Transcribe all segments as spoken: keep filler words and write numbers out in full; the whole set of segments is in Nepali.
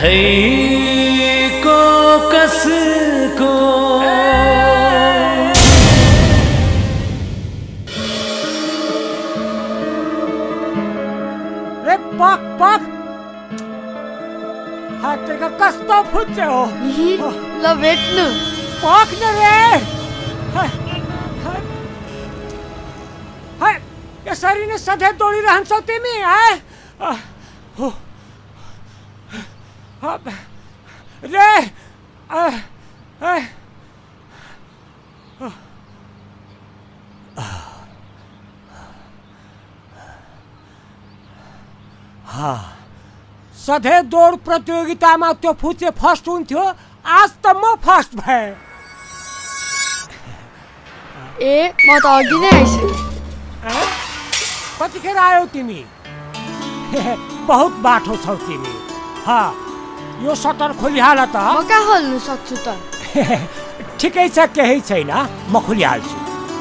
खैको कसको रे पक पक हातेको कस्तो फुट्छ हो ल भेट्नु पक न रे हाय यसरी नै सधैँ दौडिरहन्छौ तिमी है रे सधैँ दौड प्रतियोगितामा त्यो फुचे फर्स्ट हुन्थ्यो आज त म फर्स्ट भएँ ए म त अघि नै आइसकेँ कतिखेर आयौ तिमी बहुत बाठो छौ तिमी हाँ यो सटर खोलिहाल त म कहाँ खोल्नु सक्छु त ठिकै छ केही छैन म खोलिहाल्छु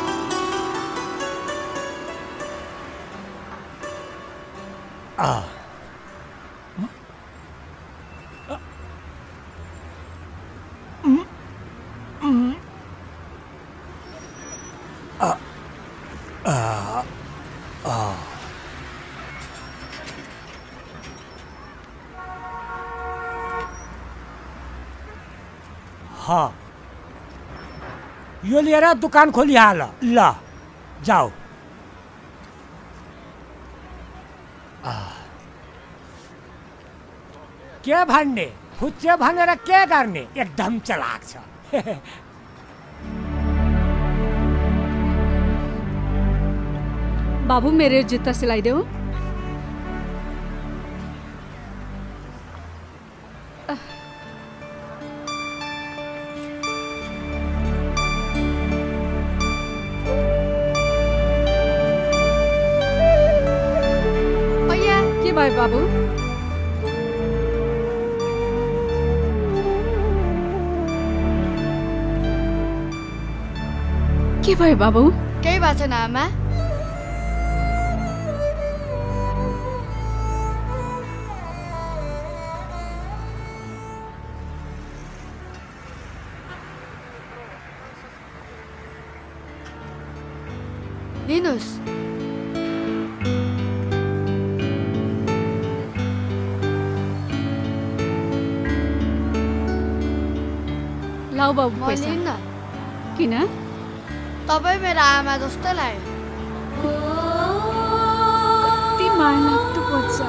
हाँ यो लिएर दुकान खोलिहाल ल जाऊ के भन्ने फुच्चे भनेर के गर्ने एकदम चलाक छ बाबू मेरो जुत्ता सिलाइदेऊ भयो बाबू के भयो बाबू केही भएको छैन आमा लिनुस् लाऊ बाबू पैसा लिन्न किन तपाईँ मेरो आमा जस्तो लाग्यो कति माया लाग्दो बच्चा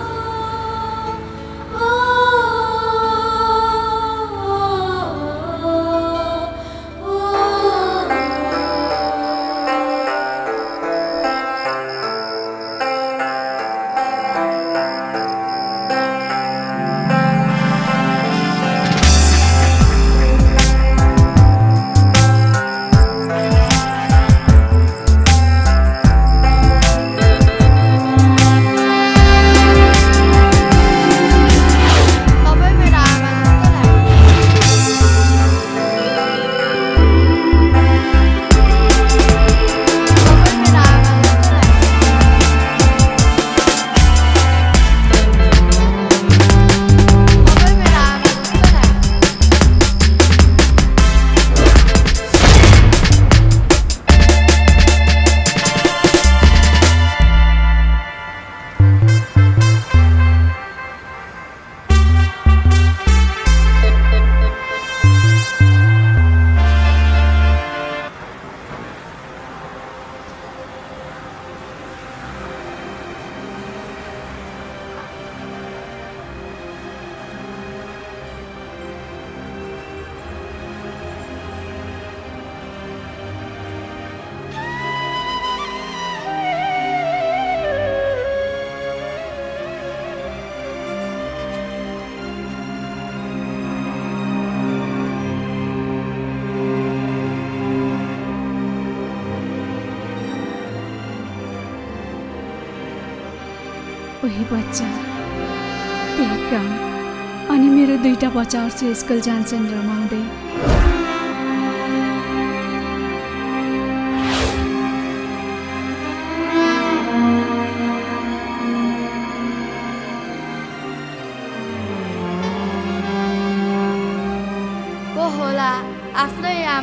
वही बच्चा त्यही काम अनि मेरो दुईटा बच्चाहरु चाहिँ स्कुल जान्छन् रमाउँदै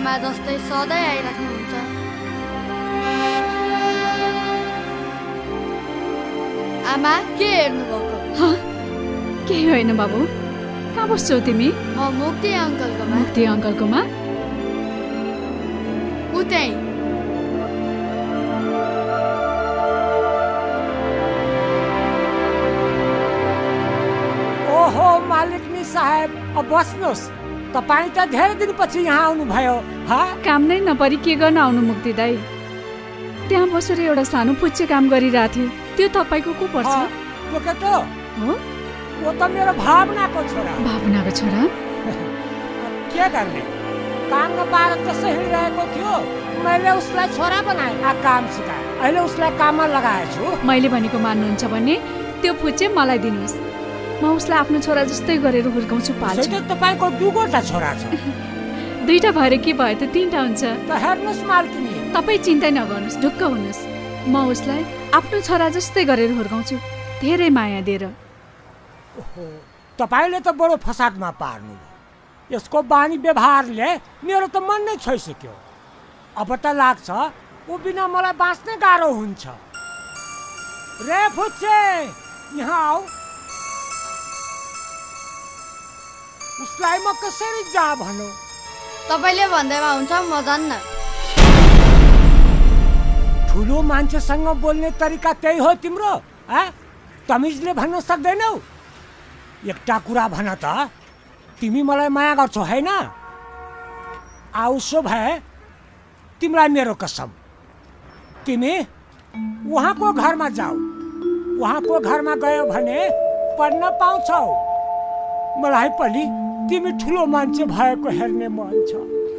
आमा जस्तै सधैँ आइराख्नुहुन्छ। आमा के हेर्नुभएको? केही होइन बाबु। कहाँ बस्छौ तिमी? म मुक्ति अङ्कलकोमा। मुक्ति अङ्कलकोमा? उतै। ओहो मालिकनी साहेब, अब बस्नुहोस्। तपाईँ त धेरै दिनपछि यहाँ आउनुभयो। काम नै नपरी के गर्न आउनु मुक्ति दाई? त्यहाँ बसेर एउटा सानो पुच्चे काम गरिरहेको थियो। त्यो तपाईँको को पर्छ? त्यो के त हो? वो त मेरो भावनाको छोरा। भावनाको छोरा? के गर्ने, काम नपाएर त्यसै हिँडिरहेको थियो। मैले उसलाई छोरा बनाएँ, काम सिकाएँ। अहिले उसलाई काममा लगाएछु। मैले भनेको मान्नुहुन्छ भने त्यो पुच्चे मलाई दिनुहोस्। म उसलाई आफ्नो छोरा जस्तै गरेर हुर्काउँछु, पाल्छु। तपाईँको दुईवटा छोरा छ। दुईटा भएर के भयो त? तिनवटा हुन्छ। त हेर्नुहोस् मालकिनी, तपाईँ चिन्ता नगर्नुहोस्, ढुक्क हुनुहोस्। म उसलाई आफ्नो छोरा जस्तै गरेर हुर्काउँछु, धेरै माया दिएर। तपाईँले त बडो फसादमा पार्नु। यसको बानी व्यवहारले मेरो त मन नै छोइसक्यो। अब त लाग्छ ऊ बिना मलाई बाँच्नै गाह्रो हुन्छ। रे फुच्चे, यहाँ आऊ। उसलाई म कसरी जा भनौ? तपाईँले भन्दैमा हुन्छ, म जान्न। ठुलो मान्छेसँग बोल्ने तरिका त्यही हो तिम्रो? तमिजले भन्न सक्दैनौ? एउटा कुरा भन त, तिमी मलाई माया गर्छौ हैन? आउसो भए तिमीलाई मेरो कसम, तिमी उहाँको घरमा जाऊ। उहाँको घरमा गयो भने पढ्न पाउँछौ। मलाई पनि तिमी ठुलो मान्छे भएको हेर्ने मन छ।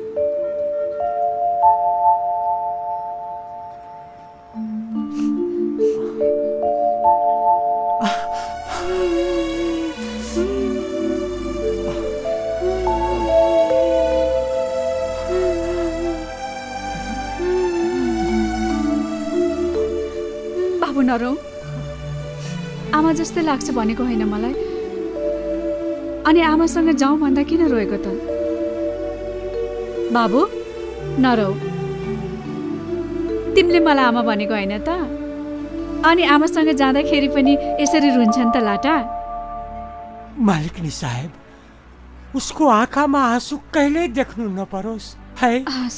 बाबु नरौ, आमा जस्तै लाग्छ भनेको होइन मलाई। अनि आमासँग जाउँ भन्दा किन रोएको त? बाबु नरौ, तिमीले मलाई आमा भनेको होइन त? अनि आमासँग जाँदाखेरि पनि यसरी रुन्छन् त लाटा? मालिकनी साहेब, उसको आँखामा आँसु कहिल्यै देख्नु नपरोस् है।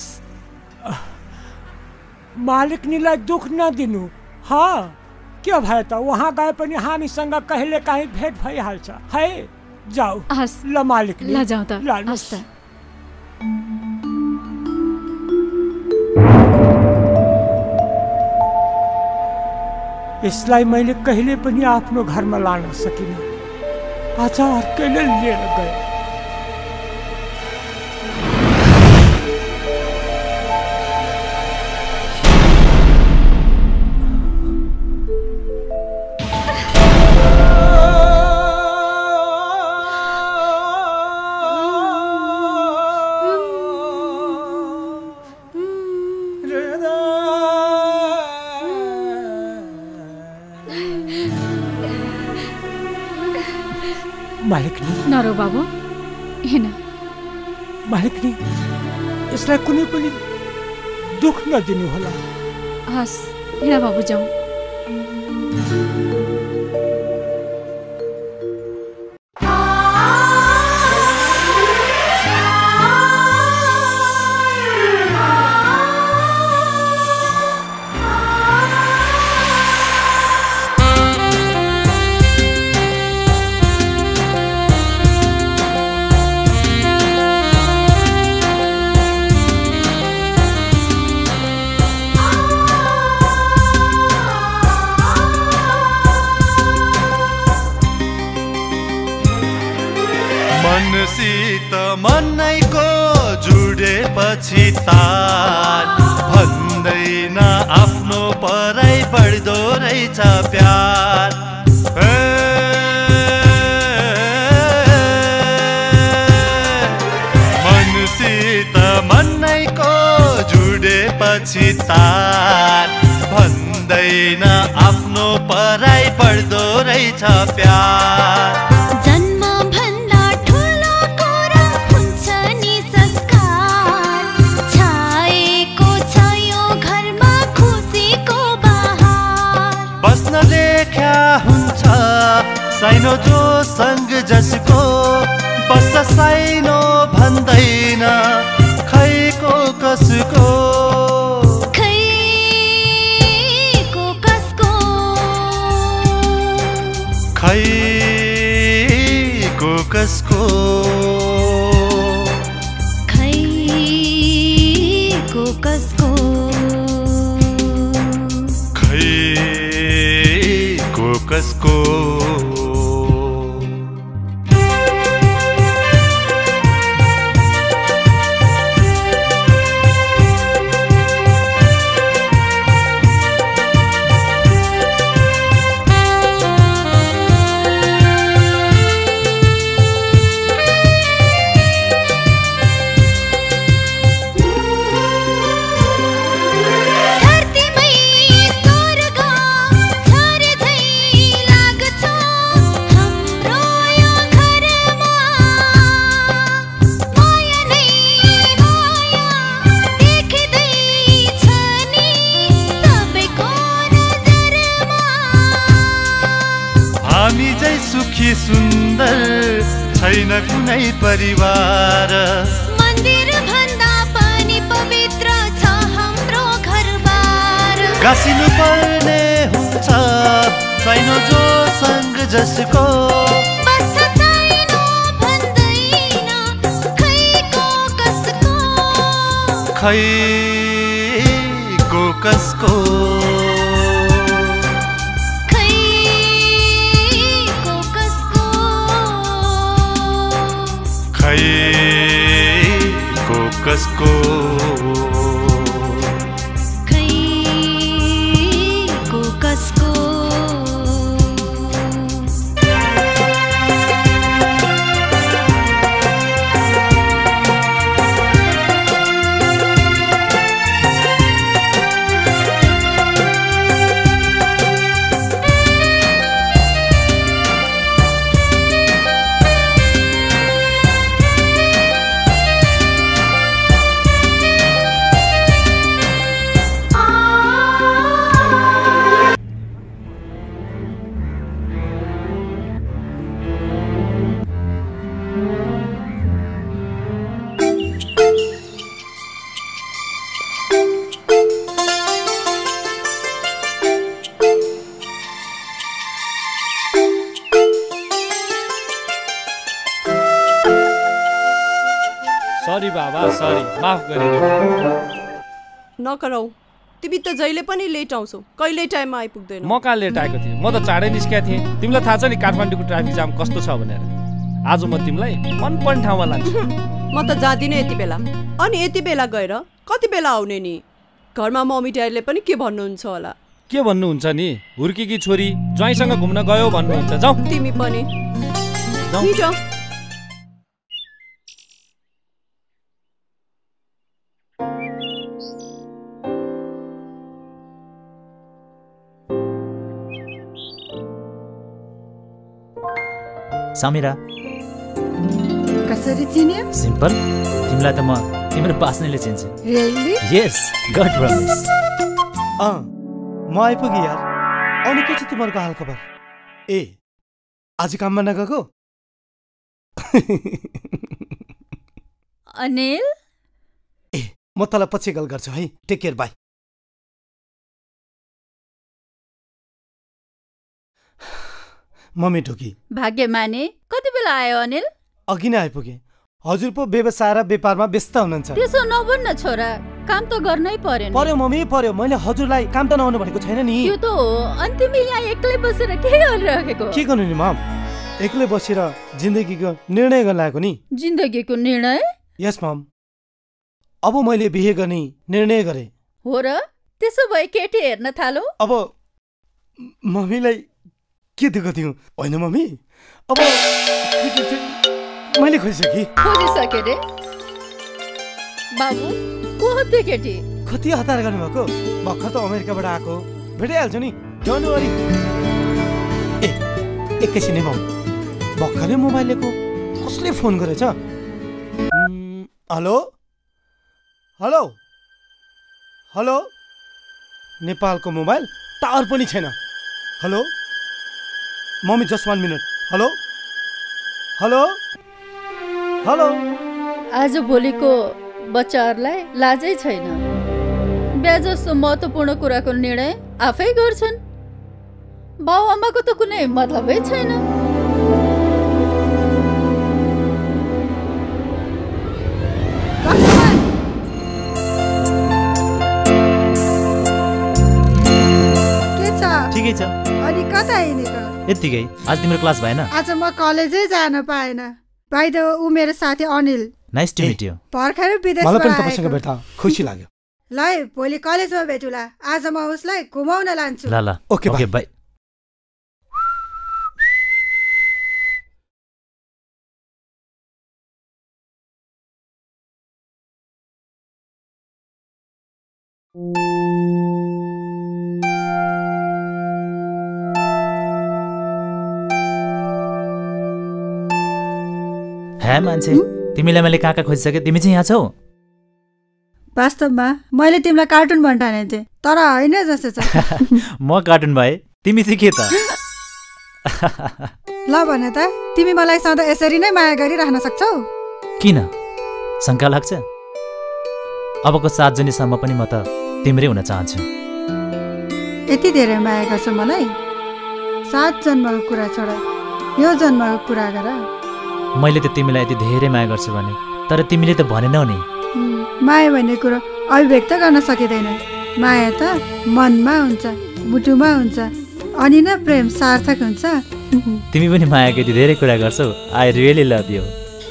मालिकनीलाई दुख नदिनु। हाँ, के भयो त? वहाँ गए पनि हामीसँग कहिले काहीँ भेट भइहाल्छ है। जाऊ। ल मालिकनी, ल जाऊ त। लानुहोस् त। यसलाई मैले कहिले पनि आफ्नो घरमा लान सकिनँ। आज अर्कैले लिएर गयो। मालिकनी नरो बाबु, हेन। मालिकनी, यसलाई कुनै पनि दुख नदिनु होला। हस्, हेर बाबु, जाऊ। मनसित मनैको जुडेपछि तार भन्दैन, आफ्नो पराई बढ्दो रहेछ प्यार। मनसित मनैको जुडेपछि तार भन्दैन, आफ्नो पराई बढ्दो रहेछ प्यार। जन्म भन्दा ठुलो कुरा हुन्छ नि संस्कार। साइनो जो संग जसको बस साइनो भन्दैन खैको कसको खैको कसको खैको कसको खैको कसको खैको कसको सुन्दर छैन कुनै परिवार मन्दिर भन्दा पनि पवित्र छ हाम्रो घरबार गाँसिनु पर्ने हुन्छ साइनो जो संग जसको बस साइनो भन्दैन खैको कसको खैको कसको खैको कसको खैको कसको सरी बाबा सरी माफ गरिदिनु नकरौ तिमी त जहिले पनि लेट आउँछौ कहिले टाइममा आइपुग्दैन म कहाँ लेट आएको थिएँ म त चाँडै निस्केको थिएँ तिमीलाई थाहा छ नि काठमाडौँको ट्राफिक जाम कस्तो छ भनेर आज म तिमीलाई मनपर्ने ठाउँमा लान्छु म त जादिनँ यति बेला अनि यति बेला गएर कति बेला आउने नि घरमा मम्मी ड्याडीले पनि के भन्नुहुन्छ होला के भन्नुहुन्छ नि हुर्केकी छोरी ज्वाइँसँग घुम्न गयो भन्नुहुन्छ जाऊ तिमी पनि जाऊ समीरा कसरी चिन्यो सिम्पल तिमीलाई त म तिम्रो बास्नेले चिन्छु रियली यस गॉड प्रमिस अ म आइपुगे यार अनि के छ तिम्रो हाल खबर ए आज काममा नगएको अनिल ए म तँलाई पछि कल गर्छु है टेक केयर बाई मम्मी ढोकी भाग्यमानी कति बेला आयो अनिल अघि नै आइपुगे हजुर पो व्यवसाय र व्यापारमा व्यस्त हुनुहुन्छ त्यसो नभन्न छोरा काम त गर्नै पर्यो नि पर्यो मम्मी पर्यो मैले हजुरलाई काम त नआउनु भनेको छैन नि यो त हो अनि तिमी यहाँ एक्लै बसेर के गरिरहेको के गर्नु नि मम एक्लै बसेर जिन्दगीको निर्णय गर्न लागेको नि जिन्दगीको निर्णय यस मम अब मैले बिहे गर्ने निर्णय गरे हो र त्यसो भए केटी हेर्न थालो अब मम्मीलाई के दुःख थियो होइन मम्मी अब मैले खोजिसके खोजिसके रे बाबु को हो त्यो केटी कति हतार गर्नुभएको भर्खर त अमेरिकाबाट आएको भेटिहाल्छु नि डोन्ट वरी ए एकैछिन है मम भर्खरै मोबाइल लिएको कसले फोन गरेछ हेलो हेलो हेलो नेपालको मोबाइल टावर पनि छैन hello mummy just one minute hello hello hello आज भोलिको बच्चाहरूलाई लाजै छैन। बिहा जस्तो महत्त्वपूर्ण कुराको निर्णय आफै गर्छन्। बाउ आमाको त कुनै मतलबै छैन। के छ? ठिकै छ। अनि कता हिँडेको? यत्तिकै। आज तिम्रो क्लास भएन? आज म कलेजै जान पाएन। भाइ द ऊ मेरो साथी Anil. Nice to meet you. भर्खर विदेशबाट मलाई पनि तपाईसँग भेट्दा खुसी लाग्यो। ल भोलि कलेजमा भेटुला। आज म उसलाई घुमाउन लान्छु। ल ल ओके ओके बाइ। हे मान्छे, तिमीलाई मैले कहाँ कहाँ खोजिसकेँ, तिमी चाहिँ यहाँ छौ? वास्तवमा मैले तिमीलाई कार्टुन भन्न ठानेको थिएँ, तर होइन जस्तो छ। म कार्टुन भए, तिमी चाहिँ के त? ल भन त, तिमी मलाई सधैँ यसरी नै माया गरिरहन सक्छौ? किन? शङ्का लाग्छ? अबको सात जनीसम्म पनि म त तिम्रै हुन चाहन्छु। यति धेरै माया गर्छौ मलाई? सात जन्मको कुरा छोड, यो जन्मको कुरा गर। मैले त तिमीलाई यति धेरै माया गर्छु भने, तर तिमीले त भनेनौ नि। माया भन्ने कुरो अभिव्यक्त गर्न सकिँदैन। माया त मनमा हुन्छ, मुटुमा हुन्छ, अनि न प्रेम सार्थक हुन्छ। तिमी पनि मायाको यति धेरै कुरा गर्छौ। I really love you.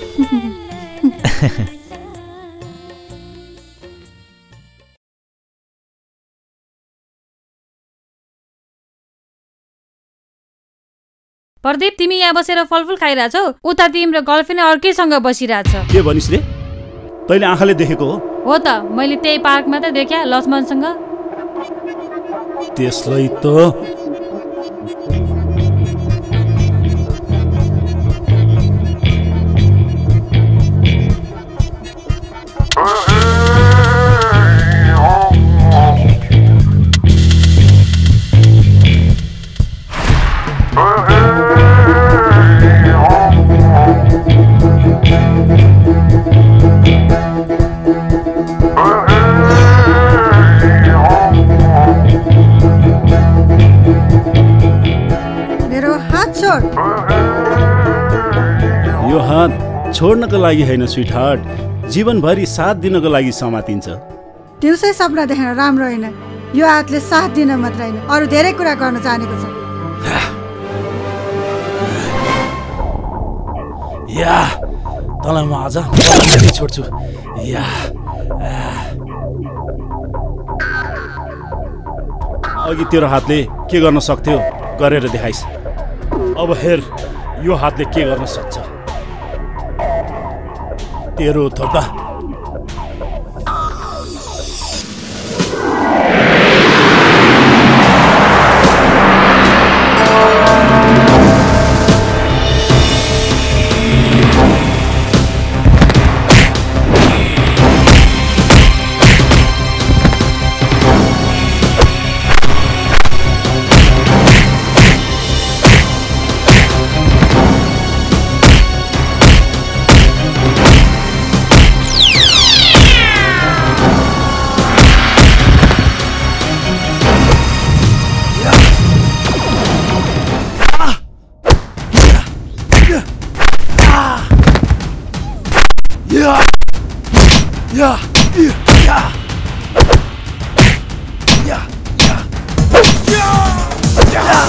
Pradeep, तिमी यहाँ बसेर फलफुल खाइरहेछौ, उता तिम्रो गर्लफ्रेन्ड अर्कैसँग बसिरहेछ। के भनिस् रे? तैँले आँखाले देखेको हो? हो त, मैले त्यही पार्कमा त देखेँ लक्ष्मणसँग। त्यसलाई त यो हात छोड्नको लागि होइन स्विट हार्ट, जीवनभरि साथ दिनको लागि समातिन्छ। दिउँसै सपना देख्न राम्रो होइन, यो हातले साथ दिन मात्र होइन अरू धेरै कुरा गर्न जानेको छ। या तँलाई म आज छोड्छु। या अघि तेरो हातले के गर्न सक्थ्यो गरेर देखाइस्। अब हेर यो हातले के गर्न सक्छ। तेरो थोपा Yeah, yeah, yeah, yeah, yeah, yeah.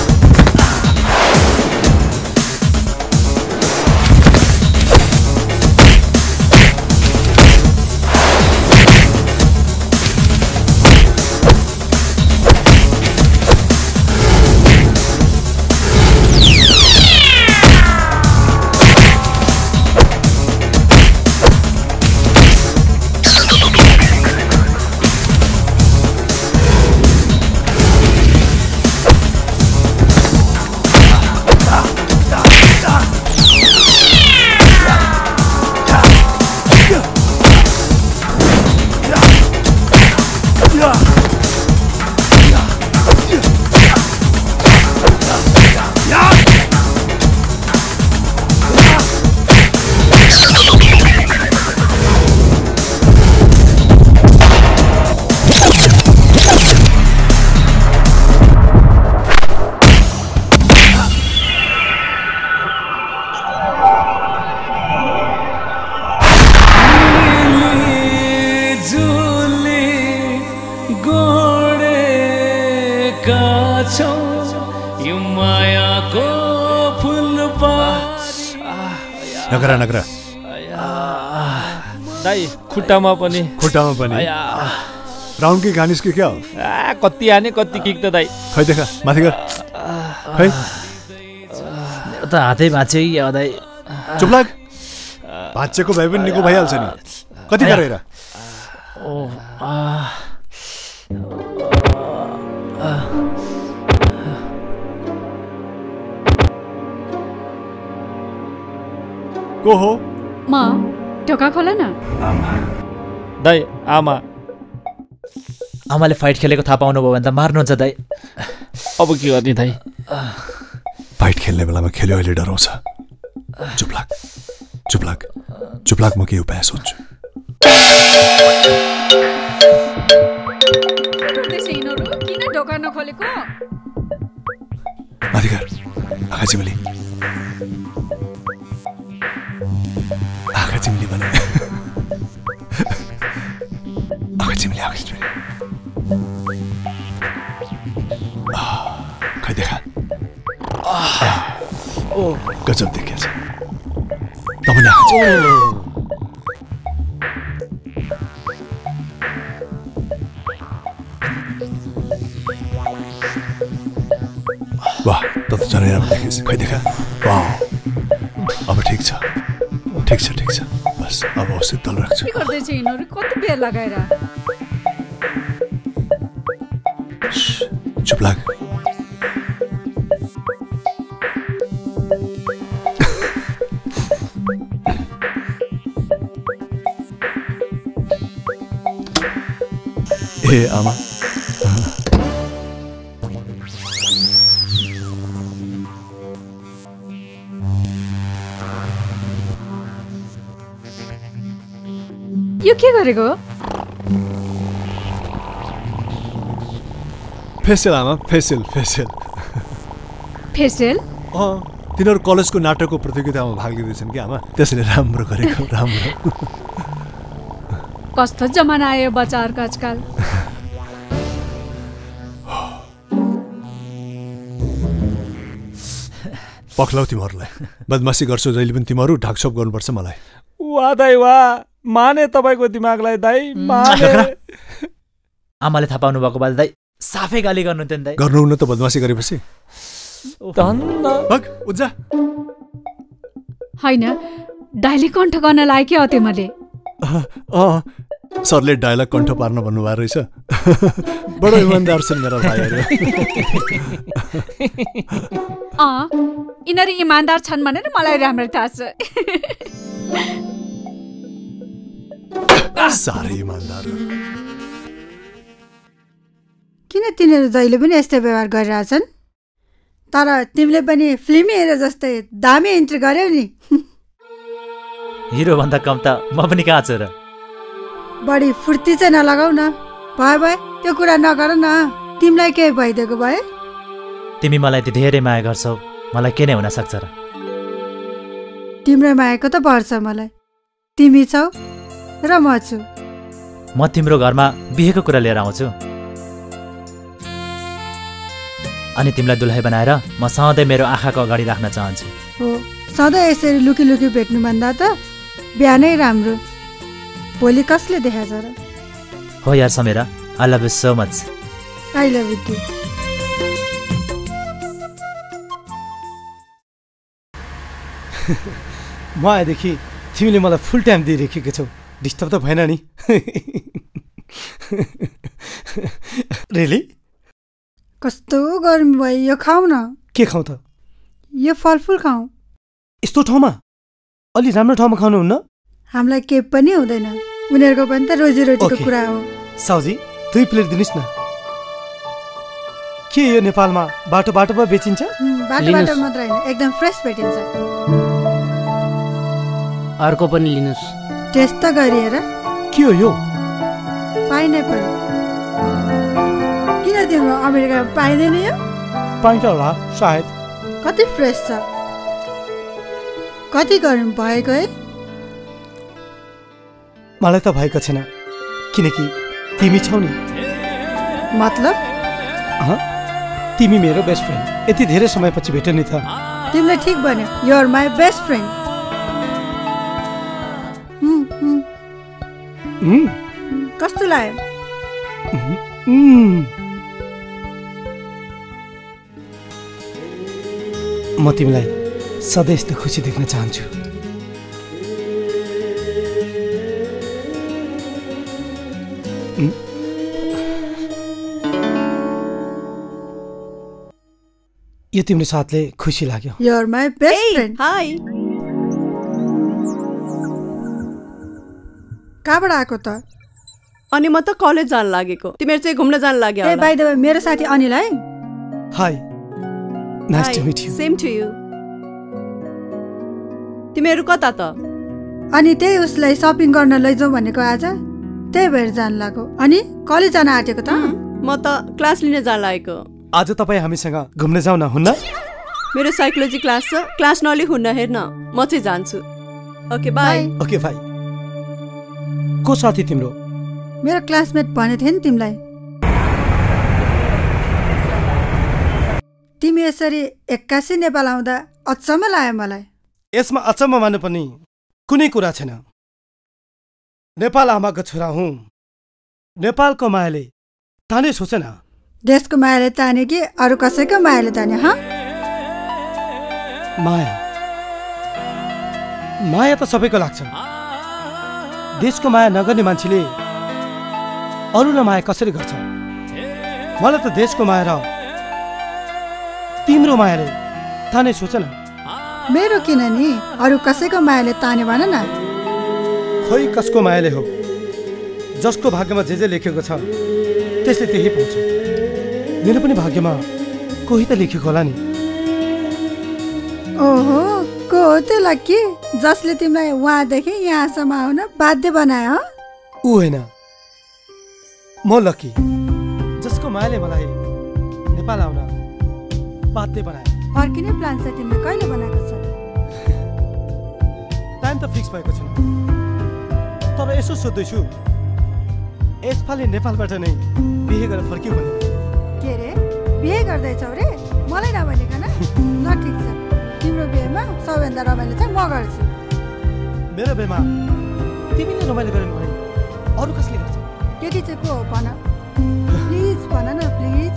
मायाको फुलबारी नगरा नगरा दाइ खुट्टामा पनि खुट्टामा पनि राउन्ड किक हानिस् कि क्या हो आ कति हाने कति किक त दाइ खै देखा माथि गर खै मेरो त हातै भाँच्यो या दाइ चुप लाग भाँचेको भए पनि निको भइहाल्छ नि कति गरेर ओ आ को हो म ढोका खोल न दाइ आमा आमाले फाइट खेलेको थाहा पाउनुभयो भने त मार्नुहुन्छ दाइ अब के गर्ने दाइ फाइट खेल्ने बेलामा खेल्यो अहिले डराउँछ चुप लाग चुप लाग चुप लाग म के उपाय सोध्छु किन ढोका नखोलेको अधिकार आँखा चिम्ली आँखा चिम्ली भने आँखा चिम्ली आँखा चिम्ली खै देखा गजब देखिएछ तपाईँले आँखा चिम्ली वाह त त झनै राम्रो देखिएछ खै देखा वाह अब ठिक छ ठिक छ ठिक छ बस अब शीतल राख्छु के गर्दैछ यिनीहरू कति बेर लगाएर चुप लाग ए आमा यो के गरेको फेसियल आमा फेसियल फेसियल फेसियल अँ तिनीहरू कलेजको नाटकको प्रतियोगितामा भाग लिँदैछन् कि आमा त्यसले राम्रो गरेको राम्रो कस्तो जमाना आयो बच्चाहरूको आजकल पक्लाउ तिमीहरूलाई बदमासी गर्छौ जहिले पनि तिमीहरू ढाकछोप गर्नुपर्छ मलाई वाह दाइ वाह माने तपाईँको दिमागलाई दाइ माने आमाले थाहा पाउनु भएको बाल दाइ साफै गाली गर्नुहुन्थ्यो नि दाइ गर्नुहुन्न त बदमासी गरेपछि धन्न भग उज्जा हैन डाइली कण्ठ गर्न लाग्यो अते मैले अँ सरले डायलग कण्ठ पार्न भन्नुभएको रहेछ बडो इमान्दार छन् मेरा भाइहरू अँ यिनीहरू इमान्दार छन् भनेर मलाई राम्ररी थाहा छ साह्रै इमान्दार किन तिनीहरू जहिले पनि यस्तै व्यवहार गरिरहेछन् तर तिमीले पनि फिल्मी हेरे जस्तै दामी इन्ट्री गर्यौ नि हिरो भन्दा कम त म पनि कहाँ छु र बढी फुर्ती चाहिँ नलगाउ न भयो भयो त्यो कुरा नगर न तिमीलाई केही भइदिएको भए तिमी मलाई त धेरै माया गर्छौ मलाई के नै हुन सक्छ र तिम्रो मायाको त पर्छ मलाई तिमी छौ र म छु म तिम्रो घरमा बिहेको कुरा लिएर आउँछु अनि तिमीलाई दुल्है बनाएर म सधैँ मेरो आँखाको अगाडि राख्न चाहन्छु हो सधैँ यसरी लुकी लुकी भेट्नुभन्दा त बिहानै राम्रो भोलि कसले देखाछ र हो यार Samira I love you so much I love you too म आएदेखि तिमीले मलाई फुल टाइम दिइराखेको छौ डिस्टर्ब त भएन नि रियली कस्तो गर्मी भयो यो खाऊ न के खाऊ त यो फलफुल खाऊ यस्तो ठाउँमा अलि राम्रो ठाउँमा खानुहुन्न हामीलाई के पनि हुँदैन उनीहरूको पनि त रोजीरोटीको कुरा हो साउजी दुई प्लेट दिनुहोस् न के यो नेपालमा बाटो बाटोमा बेचिन्छ बाटो बाटो मात्र होइन एकदम फ्रेस भेटिन्छ अर्को पनि लिनुहोस् टेस्ट त गरिएर के हो यो पाइनएप्पल किन तिम्रो अमेरिकामा पाइँदैन यो पाइन्छ होला सायद कति फ्रेस छ कति गरम भएको है मलाई त भएको छैन किनकि तिमी छौ नि मतलब तिमी मेरो बेस्ट फ्रेन्ड, यति धेरै समयपछि भेट्यो नि त। तिमीले ठिक भन्यो, you are my best friend. कस्तो लाग्यो? म तिमीलाई सधैँ यस्तो खुसी देख्न चाहन्छु। यो तिम्रो साथले खुसी लाग्यो। You are my best friend. Hi. कहाँबाट आएको त? अनि म त कलेज जान लागेको। तिमीहरू चाहिँ घुम्न जान लाग्यो ए बाइ द वे, मेरो साथी अनिल है। Hi, nice to meet you. Same to you. तिमीहरू कता त? अनि त्यही उसलाई सपिङ गर्न लैजाऊ भनेको आज, त्यही भएर जान लाग्यो। अनि कलेज जान आँटेको त? म त क्लास लिन जान लागेको। आज तपाईँ हामीसँग घुम्न जाउँ न, हुन्न? मेरो साइकोलोजी क्लास छ, क्लास नलिक हुन्न, हेर्न म चाहिँ जान्छु। Okay bye. Okay bye. को साथी तिम्रो? मेरो क्लासमेट भने थिए नि तिमीलाई। तिमी यसरी एक्कासी नेपाल आउँदा अचम्म लाग्यो मलाई। यसमा अचम्म मान्नु पनि कुनै कुरा छैन। नेपाल आमाको छोरा हुँ। नेपालको मायाले ताने सोचेन। देशको मायाले ताने कि अरू कसैको मायाले ताने? ह माया माया त सबैको लाग्छ। देशको माया नगर्ने मान्छेले अरूलाई माया कसरी गर्छ? मलाई त देशको माया र तिम्रो मायाले ताने सोचेन। मेरो किन नि, अरू कसैको मायाले ताने भन न। खोइ कसको मायाले हो। जसको भाग्यमा जे जे लेखेको छ त्यसले त्यही पाउँछ। मेरो पनि भाग्यमा कोही त लेखेको होला नि। ओहो, को हो त्यो लक्की जसले तिमीलाई उहाँदेखि यहाँसम्म आउन बाध्य बनायो? ऊ होइन, म लक्की जसको मायाले मलाई नेपाल आउन बाध्य बनायो। फर्किने प्लान चाहिँ तिमीले कहिले बनाएको छ? टाइम त फिक्स भएको छैन, तर यसो सोध्दैछु यसपालि नेपालबाट नै बिहे गरेर फर्क्यौ भने। के रे, बिहे गर्दैछौ रे? मलाई नभनिकन? ल ठिक छ, तिम्रो बिहेमा सबैभन्दा रमाइलो चाहिँ म गर्छु। मेरो बिहेमा तिमीले रमाइलो गर्नु भने अरू कसले गर्छ? केटी चाहिँ को हो भन, प्लिज भन न प्लिज।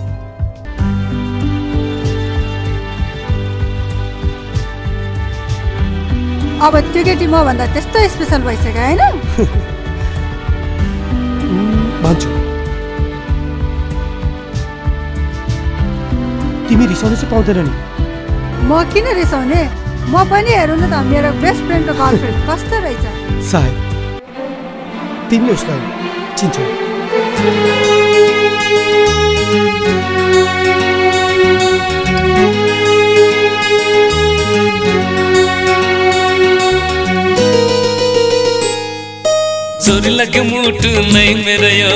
अब त्यो केटी म भन्दा त्यस्तो स्पेसल भइसक्यो होइन? भन्छु। तिमी रिसाउनु चाहिँ पाउँदैन नि। म किन रिसाउने? म पनि हेर्नु न त, मेरो बेस्ट फ्रेन्डको गर्लफ्रेन्ड कस्तो रहेछ। सायद तिमीले उसलाई चिन्छौ। चोरी लगे मुटु नहीं मेरा यो,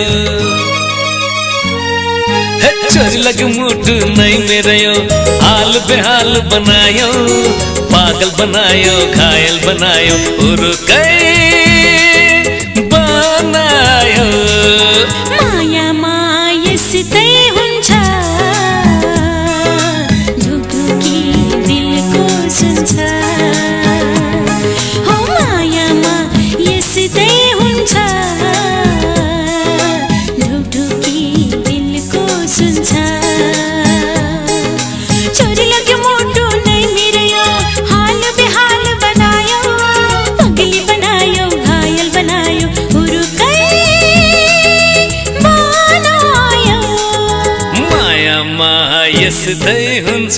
चोरी लगे मुटु नहीं मेरा यो, हाल बेहाल बनायो, पागल बनायो, घायल बनायो, उरुकै बनायो। माया माया सितै हुन्छ, ढुकढुकी दिलको सुन्छ। हो माया माया सितै हुन्छ, ढुकढुकी दिलको सुन्छ। चोरी लाग्यो मुटु नै मेरो यो, हाल बेहाल बनायो, पगली बनायो, घायल बनायो, उरुकै बनायो। माया माया सितै हुन्छ,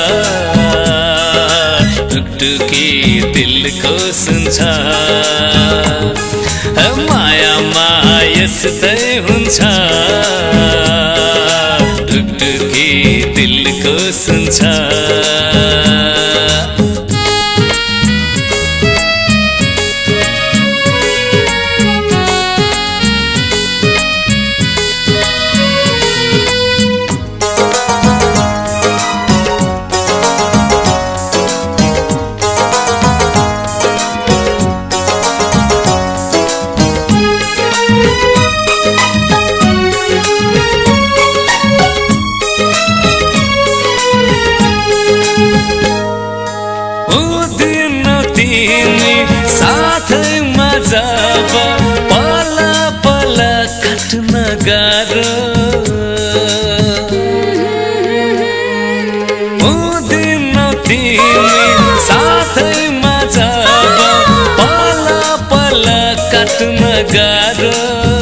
टुकटुकी दिलको सुन्छ। माया माया सितै हुन्छ, टुकटुकी दिलको सुन्छ। हुँदैन तिमी साथैमा जब पल पल काट्न गाह्रो हुँदैन तिमी साथैमा जब पल पल काट्न गाह्रो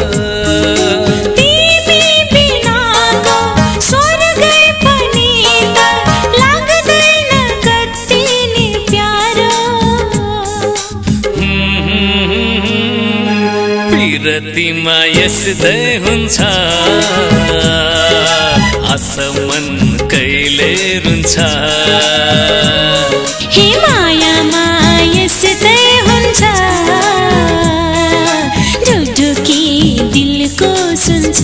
तिमा यस्तै हुन्छ आसमन कहिले रुन्छ हे मायामा यस्तै हुन्छ ढुकढुकी दिलको सुन्छ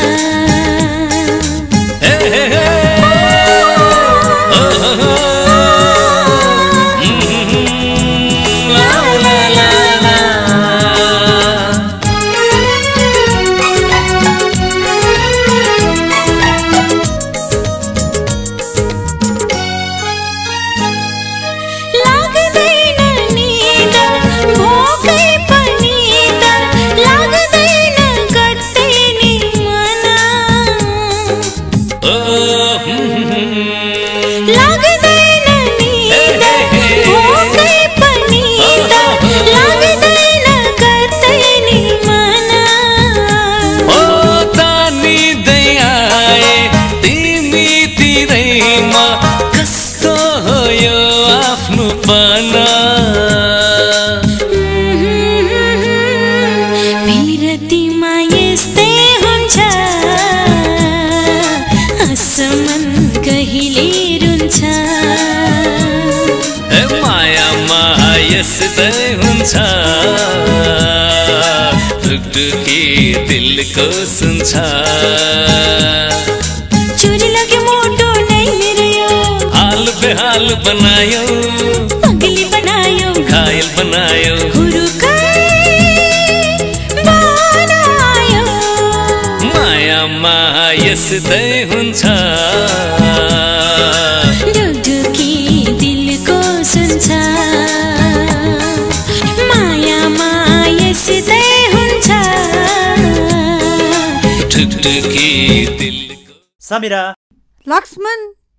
ढुकढुकी दिलको सुन्छ चोरी लगे मोटो नै मेरो यो हाल बेहाल बनायो पगली बनायो घायल बनायो बनायो मायामा यस्तै हुन्छ ढुकढुकी दिलको सुन्छ मायामा यस्तै ढुकढुकी दिलको समीरा लक्ष्मण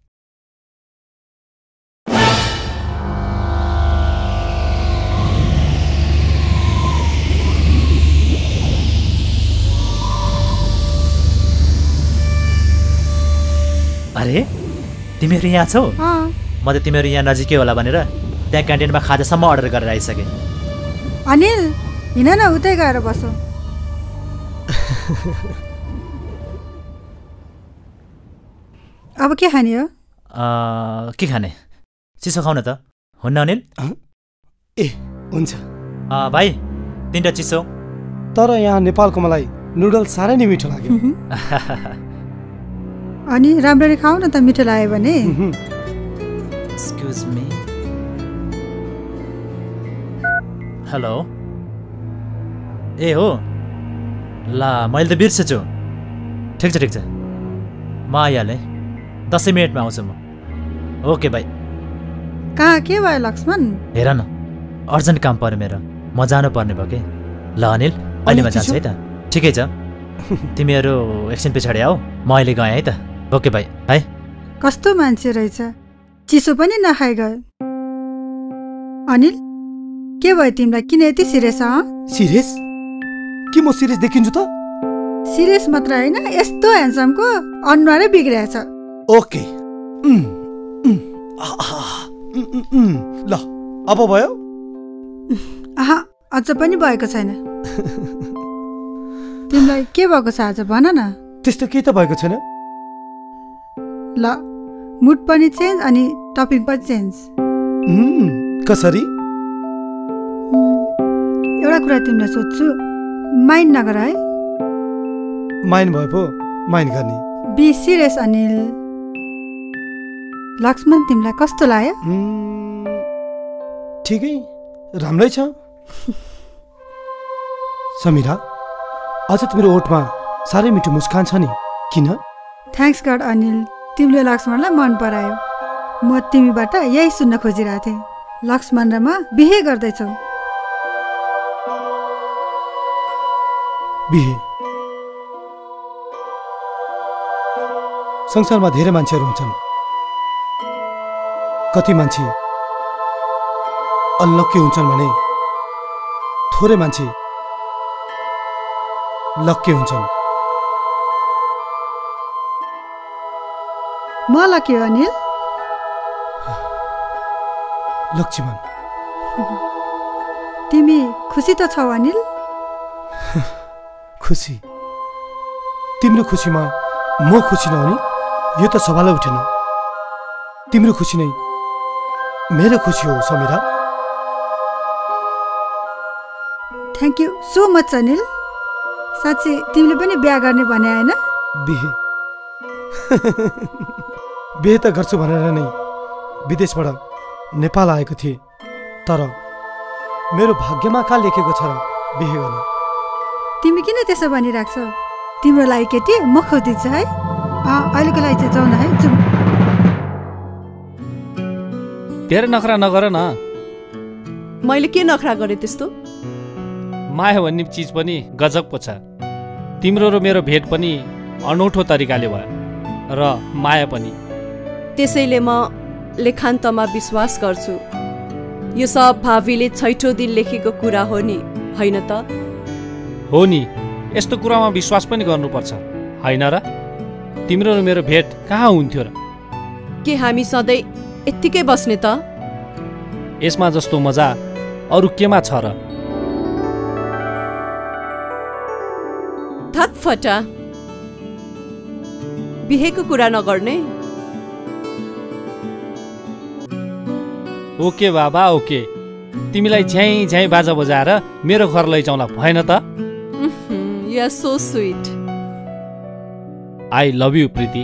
अरे तिमीहरू यहाँ छौ म त तिमीहरू यहाँ नजिकै होला भनेर त्यहाँ क्यान्टिनमा खाजासम्म अर्डर गरेर आइसकेँ अनिल हिँड न उतै गएर बसौँ अब के खाने हो के खाने चिसो खाऊ न त हुन्न अनिल ए हुन्छ भाइ तिनवटा चिसो तर यहाँ नेपालको मलाई नुडल्स साह्रै नै मिठो लाग्यो अनि राम्ररी खाऊ न त मिठो लाग्यो भने एक्सक्युज मी हेलो ए हो ला मैले त बिर्सेछु ठिक छ ठिक छ म आइहालेँ दसैँ मिनटमा आउँछु म ओके भाइ कहाँ के भयो लक्ष्मण हेर न अर्जेन्ट काम पर्यो मेरो म जानु पर्ने भयो कि ल अनिल अहिले म जान्छु है त ठिकै छ तिमीहरू एकछिन पछाडि आऊ म अहिले गएँ है त ओके भाइ है कस्तो मान्छे रहेछ चिसो पनि नखाइ गयो अनिल के भयो तिमीलाई किन यति सिरियस सिरियस के म सिरियस देखिन्छु त सिरियस मात्र होइन यस्तो ह्यान्डसमको अनुहारै बिग्रिएछ ओके ल अब भयो आहा अझ पनि भएको छैन तिमीलाई के भएको छ आज भन न त्यस्तो केही त भएको छैन ल मुड पनि चेन्ज अनि टपिक पनि चेन्ज कसरी एउटा कुरा तिमीलाई सोध्छु माइन्ड नगर है माइन्ड भयो पो माइन्ड गर्ने बी सिरियस अनिल लक्ष्मण तिमीलाई कस्तो लाग्यो ठिकै राम्रै छ समीरा अझ तिम्रो ओठमा साह्रै मिठो मुस्कान छ नि किन थ्याङ्क्स गड अनिल तिमीले लक्ष्मणलाई मन परायो म तिमीबाट यही सुन्न खोजिरहेको थिएँ लक्ष्मण र म बिहे गर्दैछौ। बिहे? संसारमा धेरै मान्छेहरू हुन्छन्, कति मान्छे अनलक्की हुन्छन् भने थोरै मान्छे लक्की हुन्छन्। म लक्की हो अनिल। लक्ष्मण, तिमी खुसी त छौ अनिल? खुसी? तिम्रो खुसीमा म खुसी नहुने यो त सवालै उठेन। तिम्रो खुसी नै मेरो खुसी हो Samira. Thank you so much Anil. साँच्चै तिमीले पनि बिहा गर्ने भने होइन? बिहे बिहे त गर्छु भनेर नै विदेशबाट नेपाल आएको थिएँ, तर मेरो भाग्यमा कहाँ लेखेको छ र बिहे गर्न। तिमी किन त्यसो भनिराख्छौ? तिम्रो लागि केटी म खोजिदिन्छु है। अहिलेको लागि चाहिँ जाउँ न है, जाउँ। धेरै नखरा नगर न। मैले के नखरा गरेँ त्यस्तो? माया भन्ने चिज पनि गजब पो छ। तिम्रो र मेरो भेट पनि अनौठो तरिकाले भयो र माया पनि। त्यसैले म लेखान्तमा विश्वास गर्छु यो सब भावीले छैठौँ दिन लेखेको कुरा हो नि, होइन त? हो नि, यस्तो कुरामा विश्वास पनि गर्नुपर्छ, होइन र? तिम्रो र मेरो भेट कहाँ हुन्थ्यो र? के हामी सधैँ यत्तिकै बस्ने त? यसमा जस्तो मजा अरू केमा छ र? थटफटा बिहेको कुरा नगर्ने। ओके बाबा ओके, तिमीलाई झ्याइ झ्याइ बाजा बजाएर मेरो घर लैजाउँला भएन त? You are so sweet. I love you Preeti.